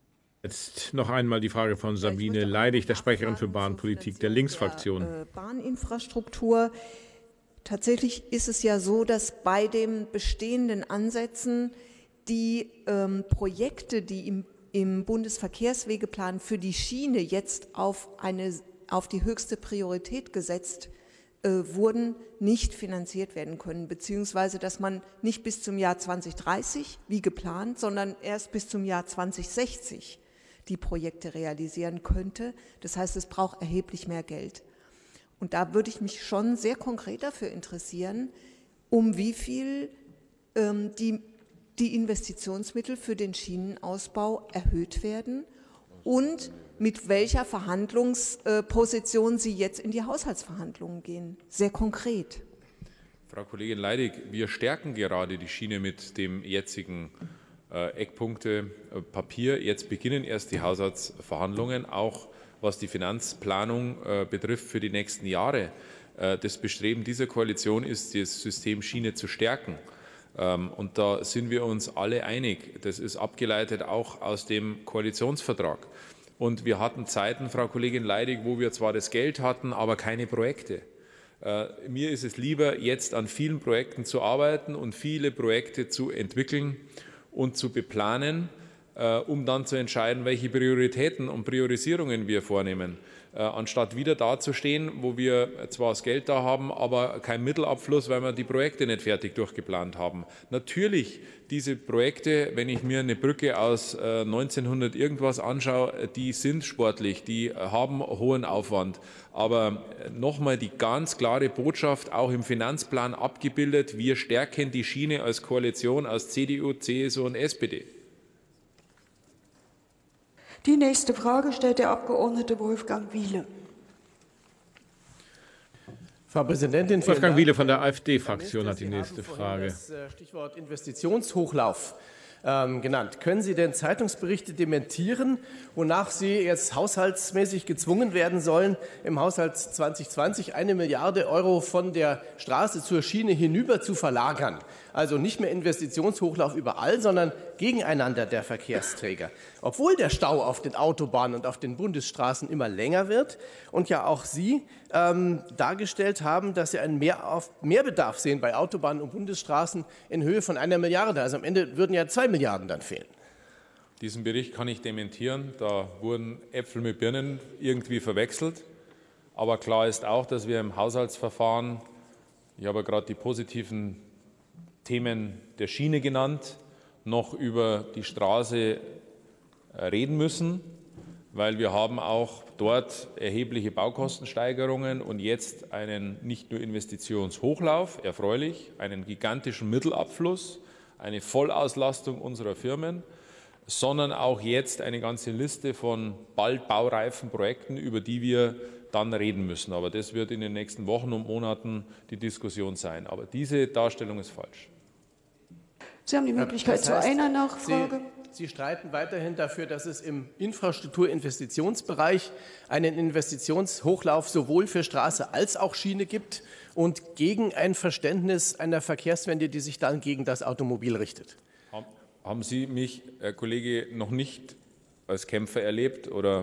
Jetzt noch einmal die Frage von Sabine Leidig, der Sprecherin für Bahnpolitik der Linksfraktion. Bahninfrastruktur. Tatsächlich ist es ja so, dass bei den bestehenden Ansätzen die Projekte, die im Bundesverkehrswegeplan für die Schiene jetzt auf die höchste Priorität gesetzt wurden, nicht finanziert werden können, beziehungsweise dass man nicht bis zum Jahr 2030 wie geplant, sondern erst bis zum Jahr 2060 die Projekte realisieren könnte. Das heißt, es braucht erheblich mehr Geld. Und da würde ich mich schon sehr konkret dafür interessieren, um wie viel die Investitionsmittel für den Schienenausbau erhöht werden und mit welcher Verhandlungsposition Sie jetzt in die Haushaltsverhandlungen gehen. Sehr konkret. Frau Kollegin Leidig, wir stärken gerade die Schiene mit dem jetzigen Eckpunktepapier. Jetzt beginnen erst die Haushaltsverhandlungen, auch was die Finanzplanung betrifft für die nächsten Jahre. Das Bestreben dieser Koalition ist, das System Schiene zu stärken. Und da sind wir uns alle einig. Das ist abgeleitet auch aus dem Koalitionsvertrag. Und wir hatten Zeiten, Frau Kollegin Leidig, wo wir zwar das Geld hatten, aber keine Projekte. Mir ist es lieber, jetzt an vielen Projekten zu arbeiten und viele Projekte zu entwickeln und zu beplanen, um dann zu entscheiden, welche Prioritäten und Priorisierungen wir vornehmen, anstatt wieder dazustehen, wo wir zwar das Geld da haben, aber keinen Mittelabfluss, weil wir die Projekte nicht fertig durchgeplant haben. Natürlich, diese Projekte, wenn ich mir eine Brücke aus 1900 irgendwas anschaue, die sind sportlich, die haben hohen Aufwand. Aber nochmal die ganz klare Botschaft, auch im Finanzplan abgebildet, wir stärken die Schiene als Koalition aus CDU, CSU und SPD. Die nächste Frage stellt der Abgeordnete Wolfgang Wiele. Frau Präsidentin, Wolfgang Wiele von der AfD-Fraktion hat die nächste Frage. Das Stichwort Investitionshochlauf genannt. Können Sie denn Zeitungsberichte dementieren, wonach Sie jetzt haushaltsmäßig gezwungen werden sollen, im Haushalt 2020 1 Milliarde Euro von der Straße zur Schiene hinüber zu verlagern? Also nicht mehr Investitionshochlauf überall, sondern gegeneinander der Verkehrsträger. Obwohl der Stau auf den Autobahnen und auf den Bundesstraßen immer länger wird und ja auch Sie dargestellt haben, dass Sie einen Mehrbedarf sehen bei Autobahnen und Bundesstraßen in Höhe von 1 Milliarde. Also am Ende würden ja 2 Milliarden dann fehlen. Diesen Bericht kann ich dementieren. Da wurden Äpfel mit Birnen irgendwie verwechselt. Aber klar ist auch, dass wir im Haushaltsverfahren, ich habe gerade die positiven Themen der Schiene genannt, noch über die Straße reden müssen, weil wir haben auch dort erhebliche Baukostensteigerungen und jetzt einen nicht nur Investitionshochlauf, erfreulich, einen gigantischen Mittelabfluss, eine Vollauslastung unserer Firmen, sondern auch jetzt eine ganze Liste von bald baureifen Projekten, über die wir dann reden müssen. Aber das wird in den nächsten Wochen und Monaten die Diskussion sein. Aber diese Darstellung ist falsch. Sie haben die Möglichkeit zu einer Nachfrage. Sie streiten weiterhin dafür, dass es im Infrastrukturinvestitionsbereich einen Investitionshochlauf sowohl für Straße als auch Schiene gibt und gegen ein Verständnis einer Verkehrswende, die sich dann gegen das Automobil richtet. Haben Sie mich, Herr Kollege, noch nicht als Kämpfer erlebt oder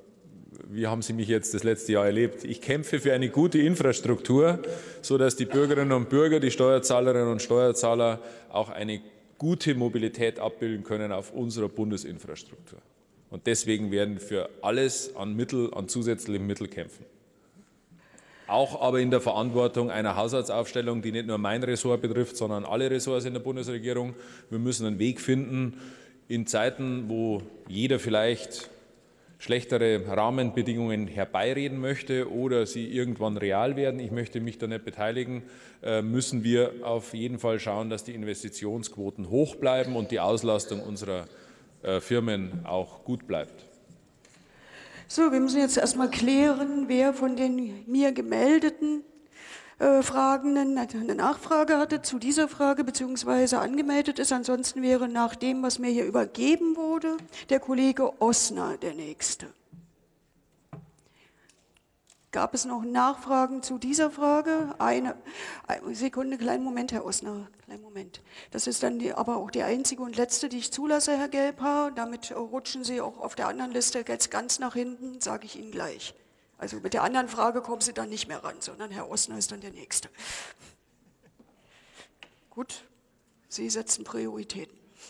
wie haben Sie mich jetzt das letzte Jahr erlebt? Ich kämpfe für eine gute Infrastruktur, sodass die Bürgerinnen und Bürger, die Steuerzahlerinnen und Steuerzahler auch eine gute Mobilität abbilden können auf unserer Bundesinfrastruktur. Und deswegen werden wir für alles an zusätzlichen Mitteln kämpfen. Auch aber in der Verantwortung einer Haushaltsaufstellung, die nicht nur mein Ressort betrifft, sondern alle Ressorts in der Bundesregierung. Wir müssen einen Weg finden, in Zeiten, wo jeder vielleicht schlechtere Rahmenbedingungen herbeireden möchte oder sie irgendwann real werden, ich möchte mich da nicht beteiligen, müssen wir auf jeden Fall schauen, dass die Investitionsquoten hoch bleiben und die Auslastung unserer Firmen auch gut bleibt. So, wir müssen jetzt erstmal klären, wer von den mir gemeldeten Fragenden eine Nachfrage hatte zu dieser Frage bzw. angemeldet ist. Ansonsten wäre nach dem, was mir hier übergeben wurde, der Kollege Ossner der Nächste. Gab es noch Nachfragen zu dieser Frage? Eine Sekunde, kleinen Moment, Herr Osner, kleinen Moment. Das ist dann aber auch die einzige und letzte, die ich zulasse, Herr Gelbhaar. Damit rutschen Sie auch auf der anderen Liste jetzt ganz nach hinten, sage ich Ihnen gleich. Also mit der anderen Frage kommen Sie dann nicht mehr ran, sondern Herr Osner ist dann der Nächste. Gut, Sie setzen Prioritäten.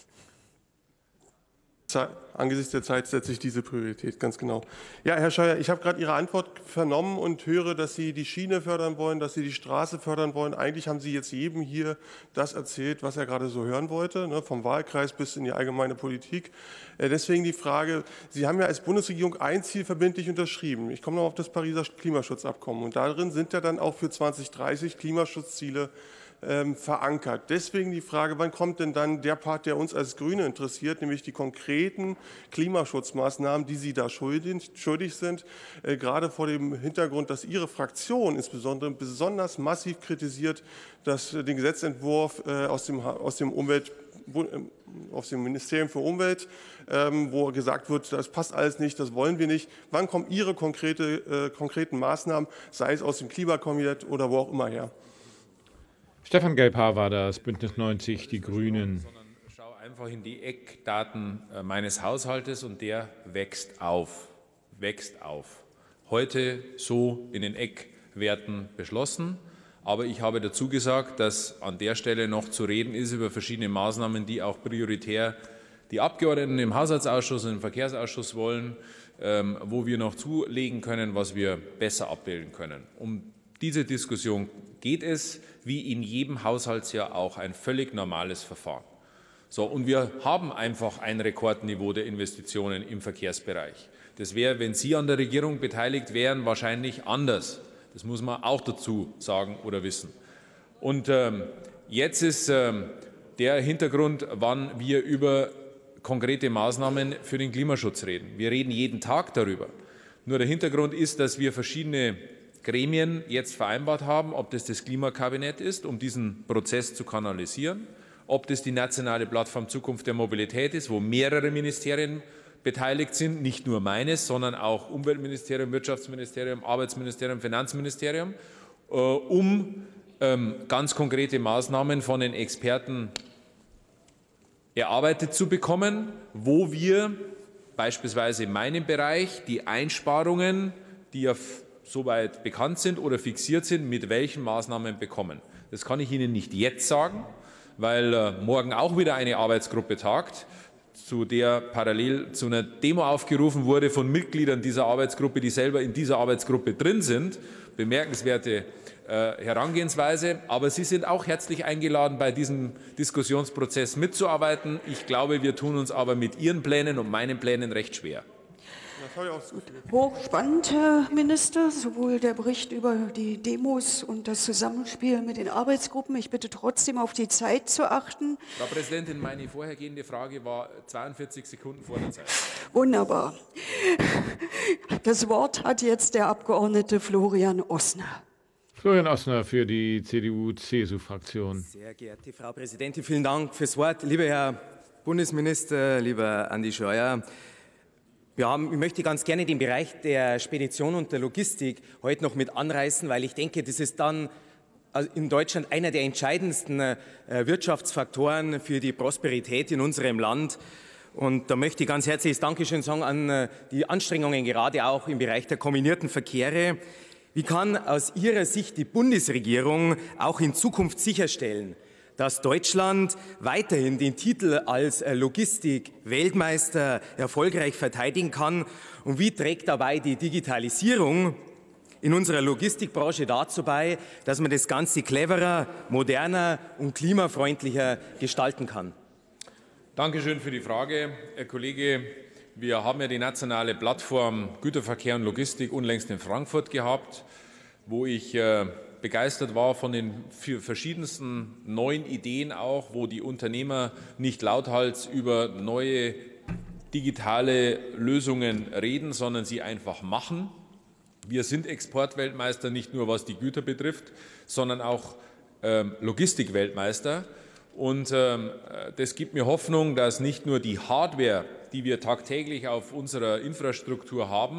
Angesichts der Zeit setze ich diese Priorität, ganz genau. Ja, Herr Scheuer, ich habe gerade Ihre Antwort vernommen und höre, dass Sie die Schiene fördern wollen, dass Sie die Straße fördern wollen. Eigentlich haben Sie jetzt jedem hier das erzählt, was er gerade so hören wollte, ne, vom Wahlkreis bis in die allgemeine Politik. Deswegen die Frage, Sie haben ja als Bundesregierung ein Ziel verbindlich unterschrieben. Ich komme noch auf das Pariser Klimaschutzabkommen. Und darin sind ja dann auch für 2030 Klimaschutzziele verankert. Deswegen die Frage, wann kommt denn dann der Part, der uns als Grüne interessiert, nämlich die konkreten Klimaschutzmaßnahmen, die Sie da schuldig sind, gerade vor dem Hintergrund, dass Ihre Fraktion insbesondere besonders massiv kritisiert, dass den Gesetzentwurf aus dem Ministerium für Umwelt, wo gesagt wird, das passt alles nicht, das wollen wir nicht. Wann kommen Ihre konkreten Maßnahmen, sei es aus dem Klimakomitee oder wo auch immer her? Stefan Gelbhaar war das, Bündnis 90, die Grünen. Schau einfach in die Eckdaten meines Haushaltes und der wächst auf. Heute so in den Eckwerten beschlossen. Aber ich habe dazu gesagt, dass an der Stelle noch zu reden ist über verschiedene Maßnahmen, die auch prioritär die Abgeordneten im Haushaltsausschuss und im Verkehrsausschuss wollen, wo wir noch zulegen können, was wir besser abbilden können. Um diese Diskussion geht es, wie in jedem Haushaltsjahr auch, ein völlig normales Verfahren. So, und wir haben einfach ein Rekordniveau der Investitionen im Verkehrsbereich. Das wäre, wenn Sie an der Regierung beteiligt wären, wahrscheinlich anders. Das muss man auch dazu sagen oder wissen. Und jetzt ist der Hintergrund, wann wir über konkrete Maßnahmen für den Klimaschutz reden. Wir reden jeden Tag darüber. Nur der Hintergrund ist, dass wir verschiedene Gremien jetzt vereinbart haben, ob das Klimakabinett ist, um diesen Prozess zu kanalisieren, ob das die nationale Plattform Zukunft der Mobilität ist, wo mehrere Ministerien beteiligt sind, nicht nur meines, sondern auch Umweltministerium, Wirtschaftsministerium, Arbeitsministerium, Finanzministerium, um ganz konkrete Maßnahmen von den Experten erarbeitet zu bekommen, wo wir beispielsweise in meinem Bereich die Einsparungen, die ja soweit bekannt sind oder fixiert sind, mit welchen Maßnahmen bekommen. Das kann ich Ihnen nicht jetzt sagen, weil morgen auch wieder eine Arbeitsgruppe tagt, zu der parallel zu einer Demo aufgerufen wurde von Mitgliedern dieser Arbeitsgruppe, die selber in dieser Arbeitsgruppe drin sind. Bemerkenswerte Herangehensweise. Aber Sie sind auch herzlich eingeladen, bei diesem Diskussionsprozess mitzuarbeiten. Ich glaube, wir tun uns aber mit Ihren Plänen und meinen Plänen recht schwer. Hochspannend, Herr Minister, sowohl der Bericht über die Demos und das Zusammenspiel mit den Arbeitsgruppen. Ich bitte trotzdem auf die Zeit zu achten. Frau Präsidentin, meine vorhergehende Frage war 42 Sekunden vor der Zeit. Wunderbar. Das Wort hat jetzt der Abgeordnete Florian Osner. Florian Osner für die CDU-CSU-Fraktion. Sehr geehrte Frau Präsidentin, vielen Dank fürs Wort. Lieber Herr Bundesminister, lieber Andi Scheuer, ich möchte ganz gerne den Bereich der Spedition und der Logistik heute noch mit anreißen, weil ich denke, das ist dann in Deutschland einer der entscheidendsten Wirtschaftsfaktoren für die Prosperität in unserem Land. Und da möchte ich ganz herzliches Dankeschön sagen an die Anstrengungen gerade auch im Bereich der kombinierten Verkehre. Wie kann aus Ihrer Sicht die Bundesregierung auch in Zukunft sicherstellen, dass Deutschland weiterhin den Titel als Logistik-Weltmeister erfolgreich verteidigen kann? Und wie trägt dabei die Digitalisierung in unserer Logistikbranche dazu bei, dass man das Ganze cleverer, moderner und klimafreundlicher gestalten kann? Dankeschön für die Frage, Herr Kollege. Wir haben ja die nationale Plattform Güterverkehr und Logistik unlängst in Frankfurt gehabt, wo ich begeistert war von den verschiedensten neuen Ideen auch, wo die Unternehmer nicht lauthals über neue digitale Lösungen reden, sondern sie einfach machen. Wir sind Exportweltmeister, nicht nur was die Güter betrifft, sondern auch Logistikweltmeister. Und das gibt mir Hoffnung, dass nicht nur die Hardware, die wir tagtäglich auf unserer Infrastruktur haben,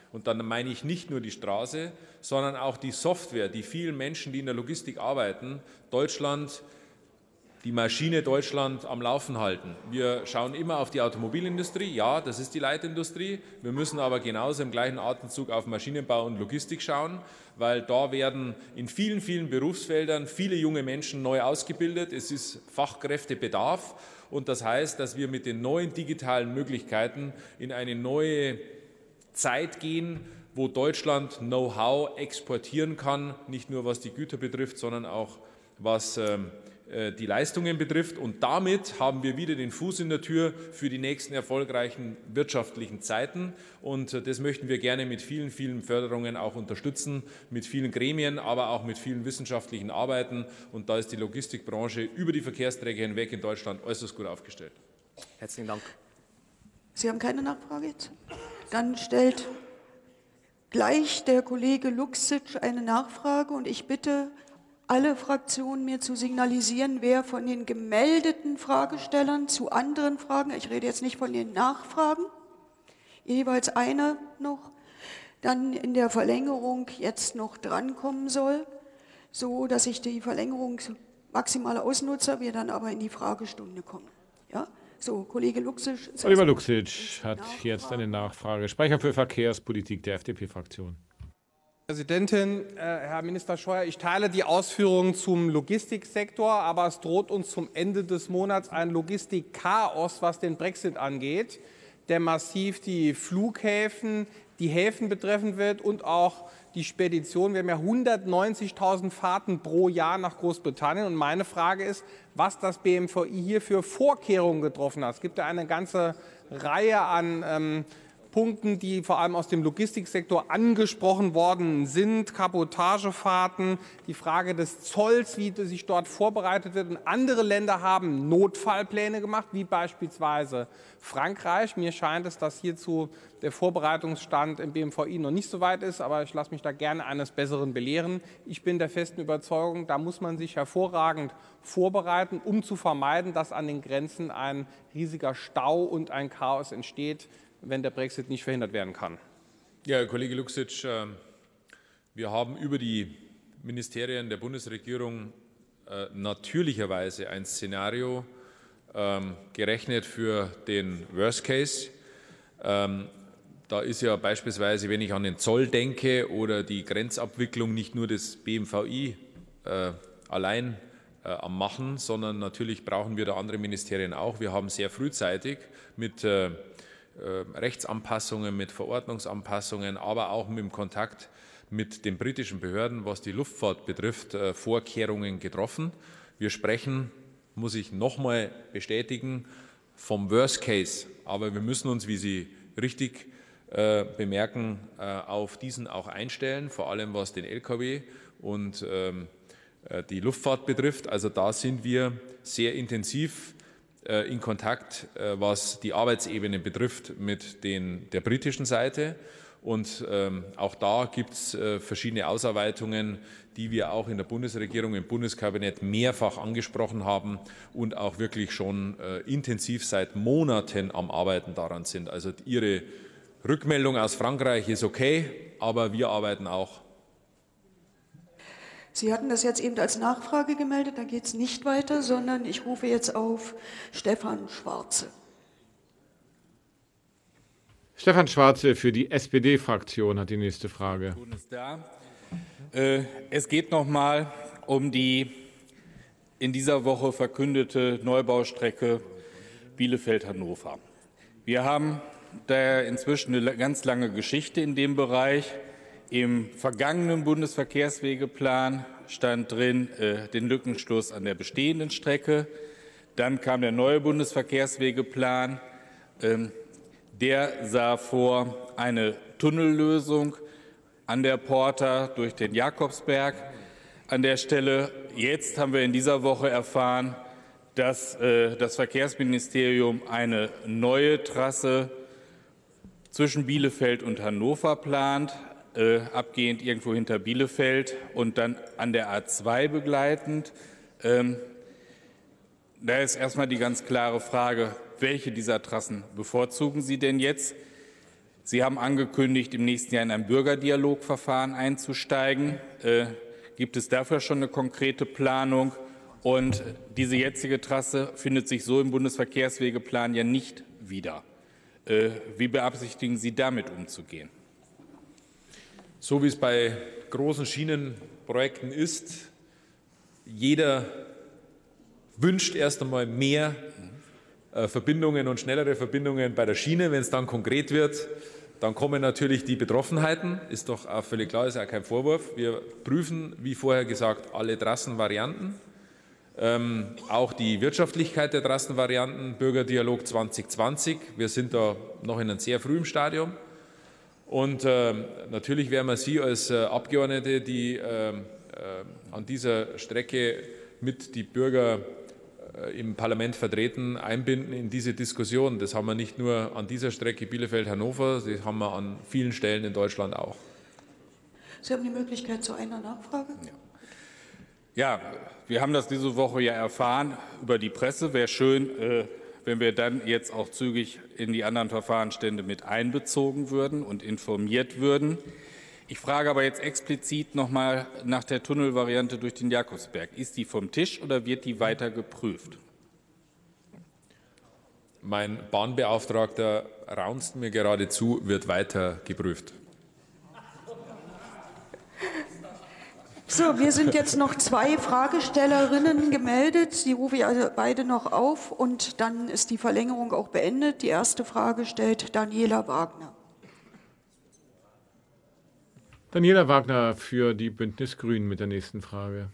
Und dann meine ich nicht nur die Straße, sondern auch die Software, die vielen Menschen, die in der Logistik arbeiten, Deutschland, die Maschine Deutschland am Laufen halten. Wir schauen immer auf die Automobilindustrie, ja, das ist die Leitindustrie. Wir müssen aber genauso im gleichen Atemzug auf Maschinenbau und Logistik schauen, weil da werden in vielen, vielen Berufsfeldern viele junge Menschen neu ausgebildet. Es ist Fachkräftebedarf und das heißt, dass wir mit den neuen digitalen Möglichkeiten in eine neue Zeit gehen, wo Deutschland Know-how exportieren kann, nicht nur was die Güter betrifft, sondern auch was die Leistungen betrifft. Und damit haben wir wieder den Fuß in der Tür für die nächsten erfolgreichen wirtschaftlichen Zeiten. Und das möchten wir gerne mit vielen, vielen Förderungen auch unterstützen, mit vielen Gremien, aber auch mit vielen wissenschaftlichen Arbeiten. Und da ist die Logistikbranche über die Verkehrsträger hinweg in Deutschland äußerst gut aufgestellt. Herzlichen Dank. Sie haben keine Nachfrage jetzt? Dann stellt gleich der Kollege Luxic eine Nachfrage und ich bitte alle Fraktionen mir zu signalisieren, wer von den gemeldeten Fragestellern zu anderen Fragen, ich rede jetzt nicht von den Nachfragen, jeweils eine noch, dann in der Verlängerung jetzt noch drankommen soll, so dass ich die Verlängerung maximal ausnutze, wir dann aber in die Fragestunde kommen. Ja? So, Kollege Luxic. Oliver Luxic hat jetzt eine Nachfrage. Sprecher für Verkehrspolitik der FDP-Fraktion. Präsidentin, Herr Minister Scheuer, ich teile die Ausführungen zum Logistiksektor, aber es droht uns zum Ende des Monats ein Logistikchaos, was den Brexit angeht, der massiv die Flughäfen, die Häfen betreffen wird und auch die Spedition. Wir haben ja 190.000 Fahrten pro Jahr nach Großbritannien. Und meine Frage ist, was das BMVI hier für Vorkehrungen getroffen hat. Es gibt ja eine ganze Reihe an Punkten, die vor allem aus dem Logistiksektor angesprochen worden sind, Kabotagefahrten, die Frage des Zolls, wie sich dort vorbereitet wird. Und andere Länder haben Notfallpläne gemacht, wie beispielsweise Frankreich. Mir scheint es, dass hierzu der Vorbereitungsstand im BMVI noch nicht so weit ist, aber ich lasse mich da gerne eines Besseren belehren. Ich bin der festen Überzeugung, da muss man sich hervorragend vorbereiten, um zu vermeiden, dass an den Grenzen ein riesiger Stau und ein Chaos entsteht, wenn der Brexit nicht verhindert werden kann. Ja, Herr Kollege Luxic, wir haben über die Ministerien der Bundesregierung natürlicherweise ein Szenario gerechnet für den Worst Case. Da ist ja beispielsweise, wenn ich an den Zoll denke oder die Grenzabwicklung, nicht nur das BMVI allein am Machen, sondern natürlich brauchen wir da andere Ministerien auch. Wir haben sehr frühzeitig mit Rechtsanpassungen, mit Verordnungsanpassungen, aber auch mit dem Kontakt mit den britischen Behörden, was die Luftfahrt betrifft, Vorkehrungen getroffen. Wir sprechen, muss ich nochmal bestätigen, vom Worst Case. Aber wir müssen uns, wie Sie richtig bemerken, auf diesen auch einstellen, vor allem was den Lkw und die Luftfahrt betrifft. Also da sind wir sehr intensiv in Kontakt, was die Arbeitsebene betrifft, mit der britischen Seite. Und auch da gibt es verschiedene Ausarbeitungen, die wir auch in der Bundesregierung, im Bundeskabinett mehrfach angesprochen haben und auch wirklich schon intensiv seit Monaten am Arbeiten daran sind. Also Ihre Rückmeldung aus Frankreich ist okay, aber wir arbeiten auch. Sie hatten das jetzt eben als Nachfrage gemeldet, da geht es nicht weiter, sondern ich rufe jetzt auf Stefan Schwarze. Stefan Schwarze für die SPD-Fraktion hat die nächste Frage. Es geht noch mal um die in dieser Woche verkündete Neubaustrecke Bielefeld-Hannover. Wir haben da inzwischen eine ganz lange Geschichte in dem Bereich. Im vergangenen Bundesverkehrswegeplan stand drin den Lückenschluss an der bestehenden Strecke. Dann kam der neue Bundesverkehrswegeplan. Der sah vor eine Tunnellösung an der Porta durch den Jakobsberg. An der Stelle, jetzt haben wir in dieser Woche erfahren, dass das Verkehrsministerium eine neue Trasse zwischen Bielefeld und Hannover plant, abgehend irgendwo hinter Bielefeld und dann an der A2 begleitend. Da ist erstmal die ganz klare Frage, welche dieser Trassen bevorzugen Sie denn jetzt? Sie haben angekündigt, im nächsten Jahr in ein Bürgerdialogverfahren einzusteigen. Gibt es dafür schon eine konkrete Planung? Und diese jetzige Trasse findet sich so im Bundesverkehrswegeplan ja nicht wieder. Wie beabsichtigen Sie, damit umzugehen? So wie es bei großen Schienenprojekten ist, jeder wünscht erst einmal mehr Verbindungen und schnellere Verbindungen bei der Schiene. Wenn es dann konkret wird, dann kommen natürlich die Betroffenheiten. Ist doch auch völlig klar, ist auch kein Vorwurf. Wir prüfen, wie vorher gesagt, alle Trassenvarianten. Auch die Wirtschaftlichkeit der Trassenvarianten, Bürgerdialog 2020. Wir sind da noch in einem sehr frühen Stadium. Und natürlich werden wir Sie als Abgeordnete, die an dieser Strecke mit die Bürger im Parlament vertreten, einbinden in diese Diskussion. Das haben wir nicht nur an dieser Strecke Bielefeld-Hannover, das haben wir an vielen Stellen in Deutschland auch. Sie haben die Möglichkeit zu einer Nachfrage. Ja, wir haben das diese Woche ja erfahren über die Presse. Wäre schön, wenn wir dann jetzt auch zügig in die anderen Verfahrensstände mit einbezogen würden und informiert würden. Ich frage aber jetzt explizit noch mal nach der Tunnelvariante durch den Jakobsberg. Ist die vom Tisch oder wird die weiter geprüft? Mein Bahnbeauftragter raunzt mir gerade zu, wird weiter geprüft. So, wir sind jetzt noch 2 Fragestellerinnen gemeldet. Die rufe ich also beide noch auf und dann ist die Verlängerung auch beendet. Die erste Frage stellt Daniela Wagner. Daniela Wagner für die Bündnis-Grünen mit der nächsten Frage.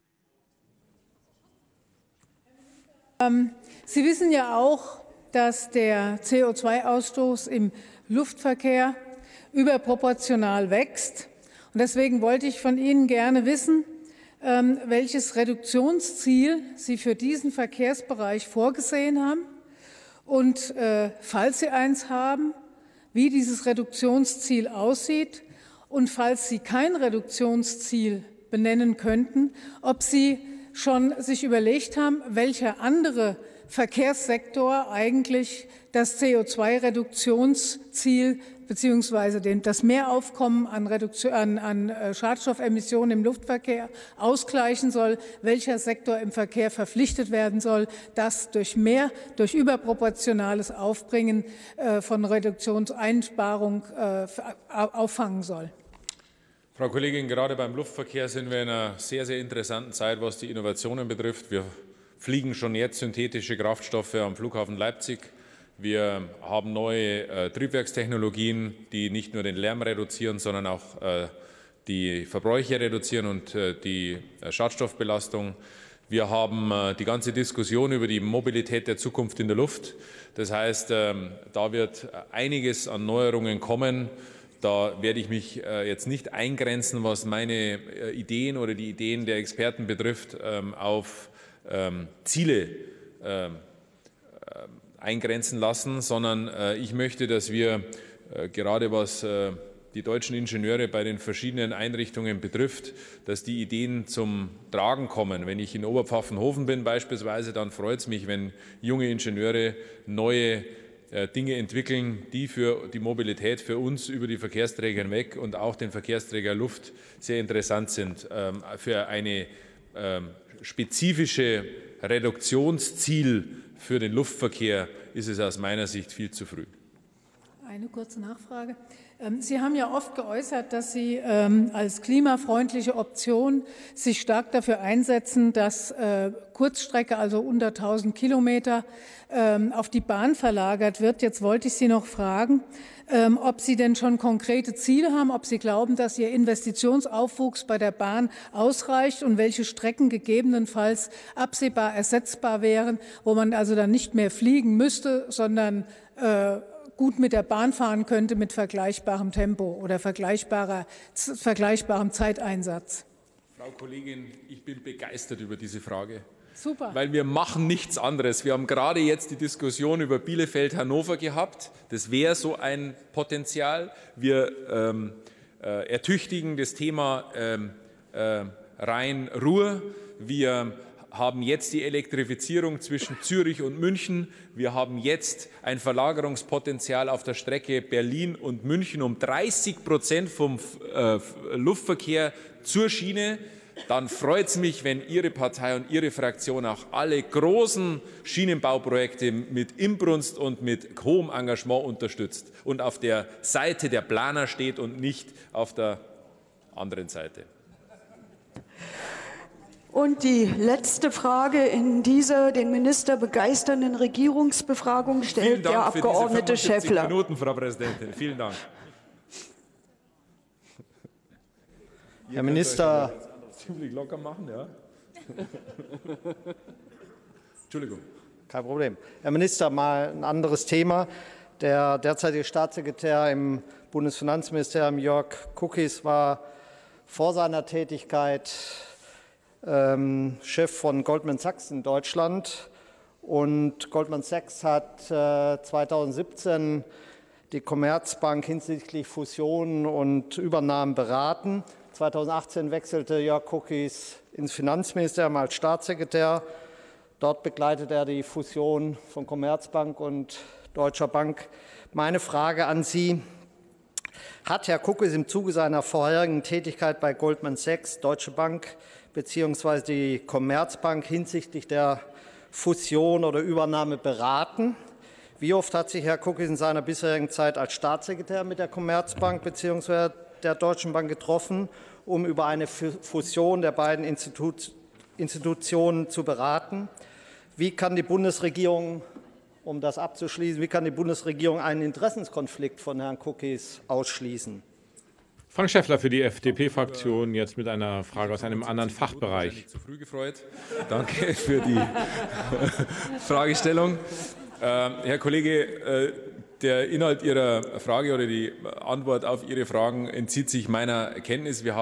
Sie wissen ja auch, dass der CO2-Ausstoß im Luftverkehr überproportional wächst. Und deswegen wollte ich von Ihnen gerne wissen, welches Reduktionsziel Sie für diesen Verkehrsbereich vorgesehen haben und, falls Sie eins haben, wie dieses Reduktionsziel aussieht und falls Sie kein Reduktionsziel benennen könnten, ob Sie schon sich überlegt haben, welcher andere Verkehrssektor eigentlich das CO2-Reduktionsziel bzw. das Mehraufkommen an Schadstoffemissionen im Luftverkehr ausgleichen soll, welcher Sektor im Verkehr verpflichtet werden soll, das durch überproportionales Aufbringen von Reduktionseinsparung auffangen soll. Frau Kollegin, gerade beim Luftverkehr sind wir in einer sehr, sehr interessanten Zeit, was die Innovationen betrifft. Wir fliegen schon jetzt synthetische Kraftstoffe am Flughafen Leipzig. Wir haben neue Triebwerkstechnologien, die nicht nur den Lärm reduzieren, sondern auch die Verbräuche reduzieren und die Schadstoffbelastung. Wir haben die ganze Diskussion über die Mobilität der Zukunft in der Luft. Das heißt, da wird einiges an Neuerungen kommen. Da werde ich mich jetzt nicht eingrenzen, was meine Ideen oder die Ideen der Experten betrifft, auf Ziele eingrenzen lassen, sondern ich möchte, dass wir gerade was die deutschen Ingenieure bei den verschiedenen Einrichtungen betrifft, dass die Ideen zum Tragen kommen. Wenn ich in Oberpfaffenhofen bin beispielsweise, dann freut es mich, wenn junge Ingenieure neue Dinge entwickeln, die für die Mobilität für uns über die Verkehrsträger hinweg und auch den Verkehrsträger Luft sehr interessant sind. Für eine spezifische Reduktionsziel für den Luftverkehr ist es aus meiner Sicht viel zu früh. Eine kurze Nachfrage. Sie haben ja oft geäußert, dass Sie als klimafreundliche Option sich stark dafür einsetzen, dass Kurzstrecke, also unter 1000 Kilometer, auf die Bahn verlagert wird. Jetzt wollte ich Sie noch fragen, ob Sie denn schon konkrete Ziele haben, ob Sie glauben, dass Ihr Investitionsaufwuchs bei der Bahn ausreicht und welche Strecken gegebenenfalls absehbar ersetzbar wären, wo man also dann nicht mehr fliegen müsste, sondern gut mit der Bahn fahren könnte mit vergleichbarem Tempo oder vergleichbarem Zeiteinsatz. Frau Kollegin, ich bin begeistert über diese Frage. Super. Weil wir machen nichts anderes. Wir haben gerade jetzt die Diskussion über Bielefeld-Hannover gehabt. Das wäre so ein Potenzial. Wir ertüchtigen das Thema Rhein-Ruhr. Wir haben jetzt die Elektrifizierung zwischen Zürich und München. Wir haben jetzt ein Verlagerungspotenzial auf der Strecke Berlin und München um 30% vom Luftverkehr zur Schiene. Dann freut es mich, wenn Ihre Partei und Ihre Fraktion auch alle großen Schienenbauprojekte mit Inbrunst und mit hohem Engagement unterstützt und auf der Seite der Planer steht und nicht auf der anderen Seite. Und die letzte Frage in dieser den Minister begeisternden Regierungsbefragung stellt der Abgeordnete Schäffler. Minuten, Frau Präsidentin. Vielen Dank. Herr Minister, ziemlich locker machen, ja. Entschuldigung. Kein Problem. Herr Minister, mal ein anderes Thema. Der derzeitige Staatssekretär im Bundesfinanzministerium, Jörg Kukies, war vor seiner Tätigkeit Chef von Goldman Sachs in Deutschland. Und Goldman Sachs hat 2017 die Commerzbank hinsichtlich Fusionen und Übernahmen beraten. 2018 wechselte Jörg Kukies ins Finanzministerium als Staatssekretär. Dort begleitete er die Fusion von Commerzbank und Deutscher Bank. Meine Frage an Sie: Hat Herr Kukies im Zuge seiner vorherigen Tätigkeit bei Goldman Sachs, Deutsche Bank bzw. die Commerzbank hinsichtlich der Fusion oder Übernahme beraten? Wie oft hat sich Herr Kukies in seiner bisherigen Zeit als Staatssekretär mit der Commerzbank bzw. der Deutschen Bank getroffen, um über eine Fusion der beiden Institutionen zu beraten? Wie kann die Bundesregierung, um das abzuschließen, wie kann die Bundesregierung einen Interessenskonflikt von Herrn Kukies ausschließen? Frank Schäffler für die FDP-Fraktion, jetzt mit einer Frage aus einem anderen Fachbereich. Nicht zu früh gefreut. Danke für die Fragestellung. Herr Kollege, der Inhalt Ihrer Frage oder die Antwort auf Ihre Fragen entzieht sich meiner Kenntnis. Wir haben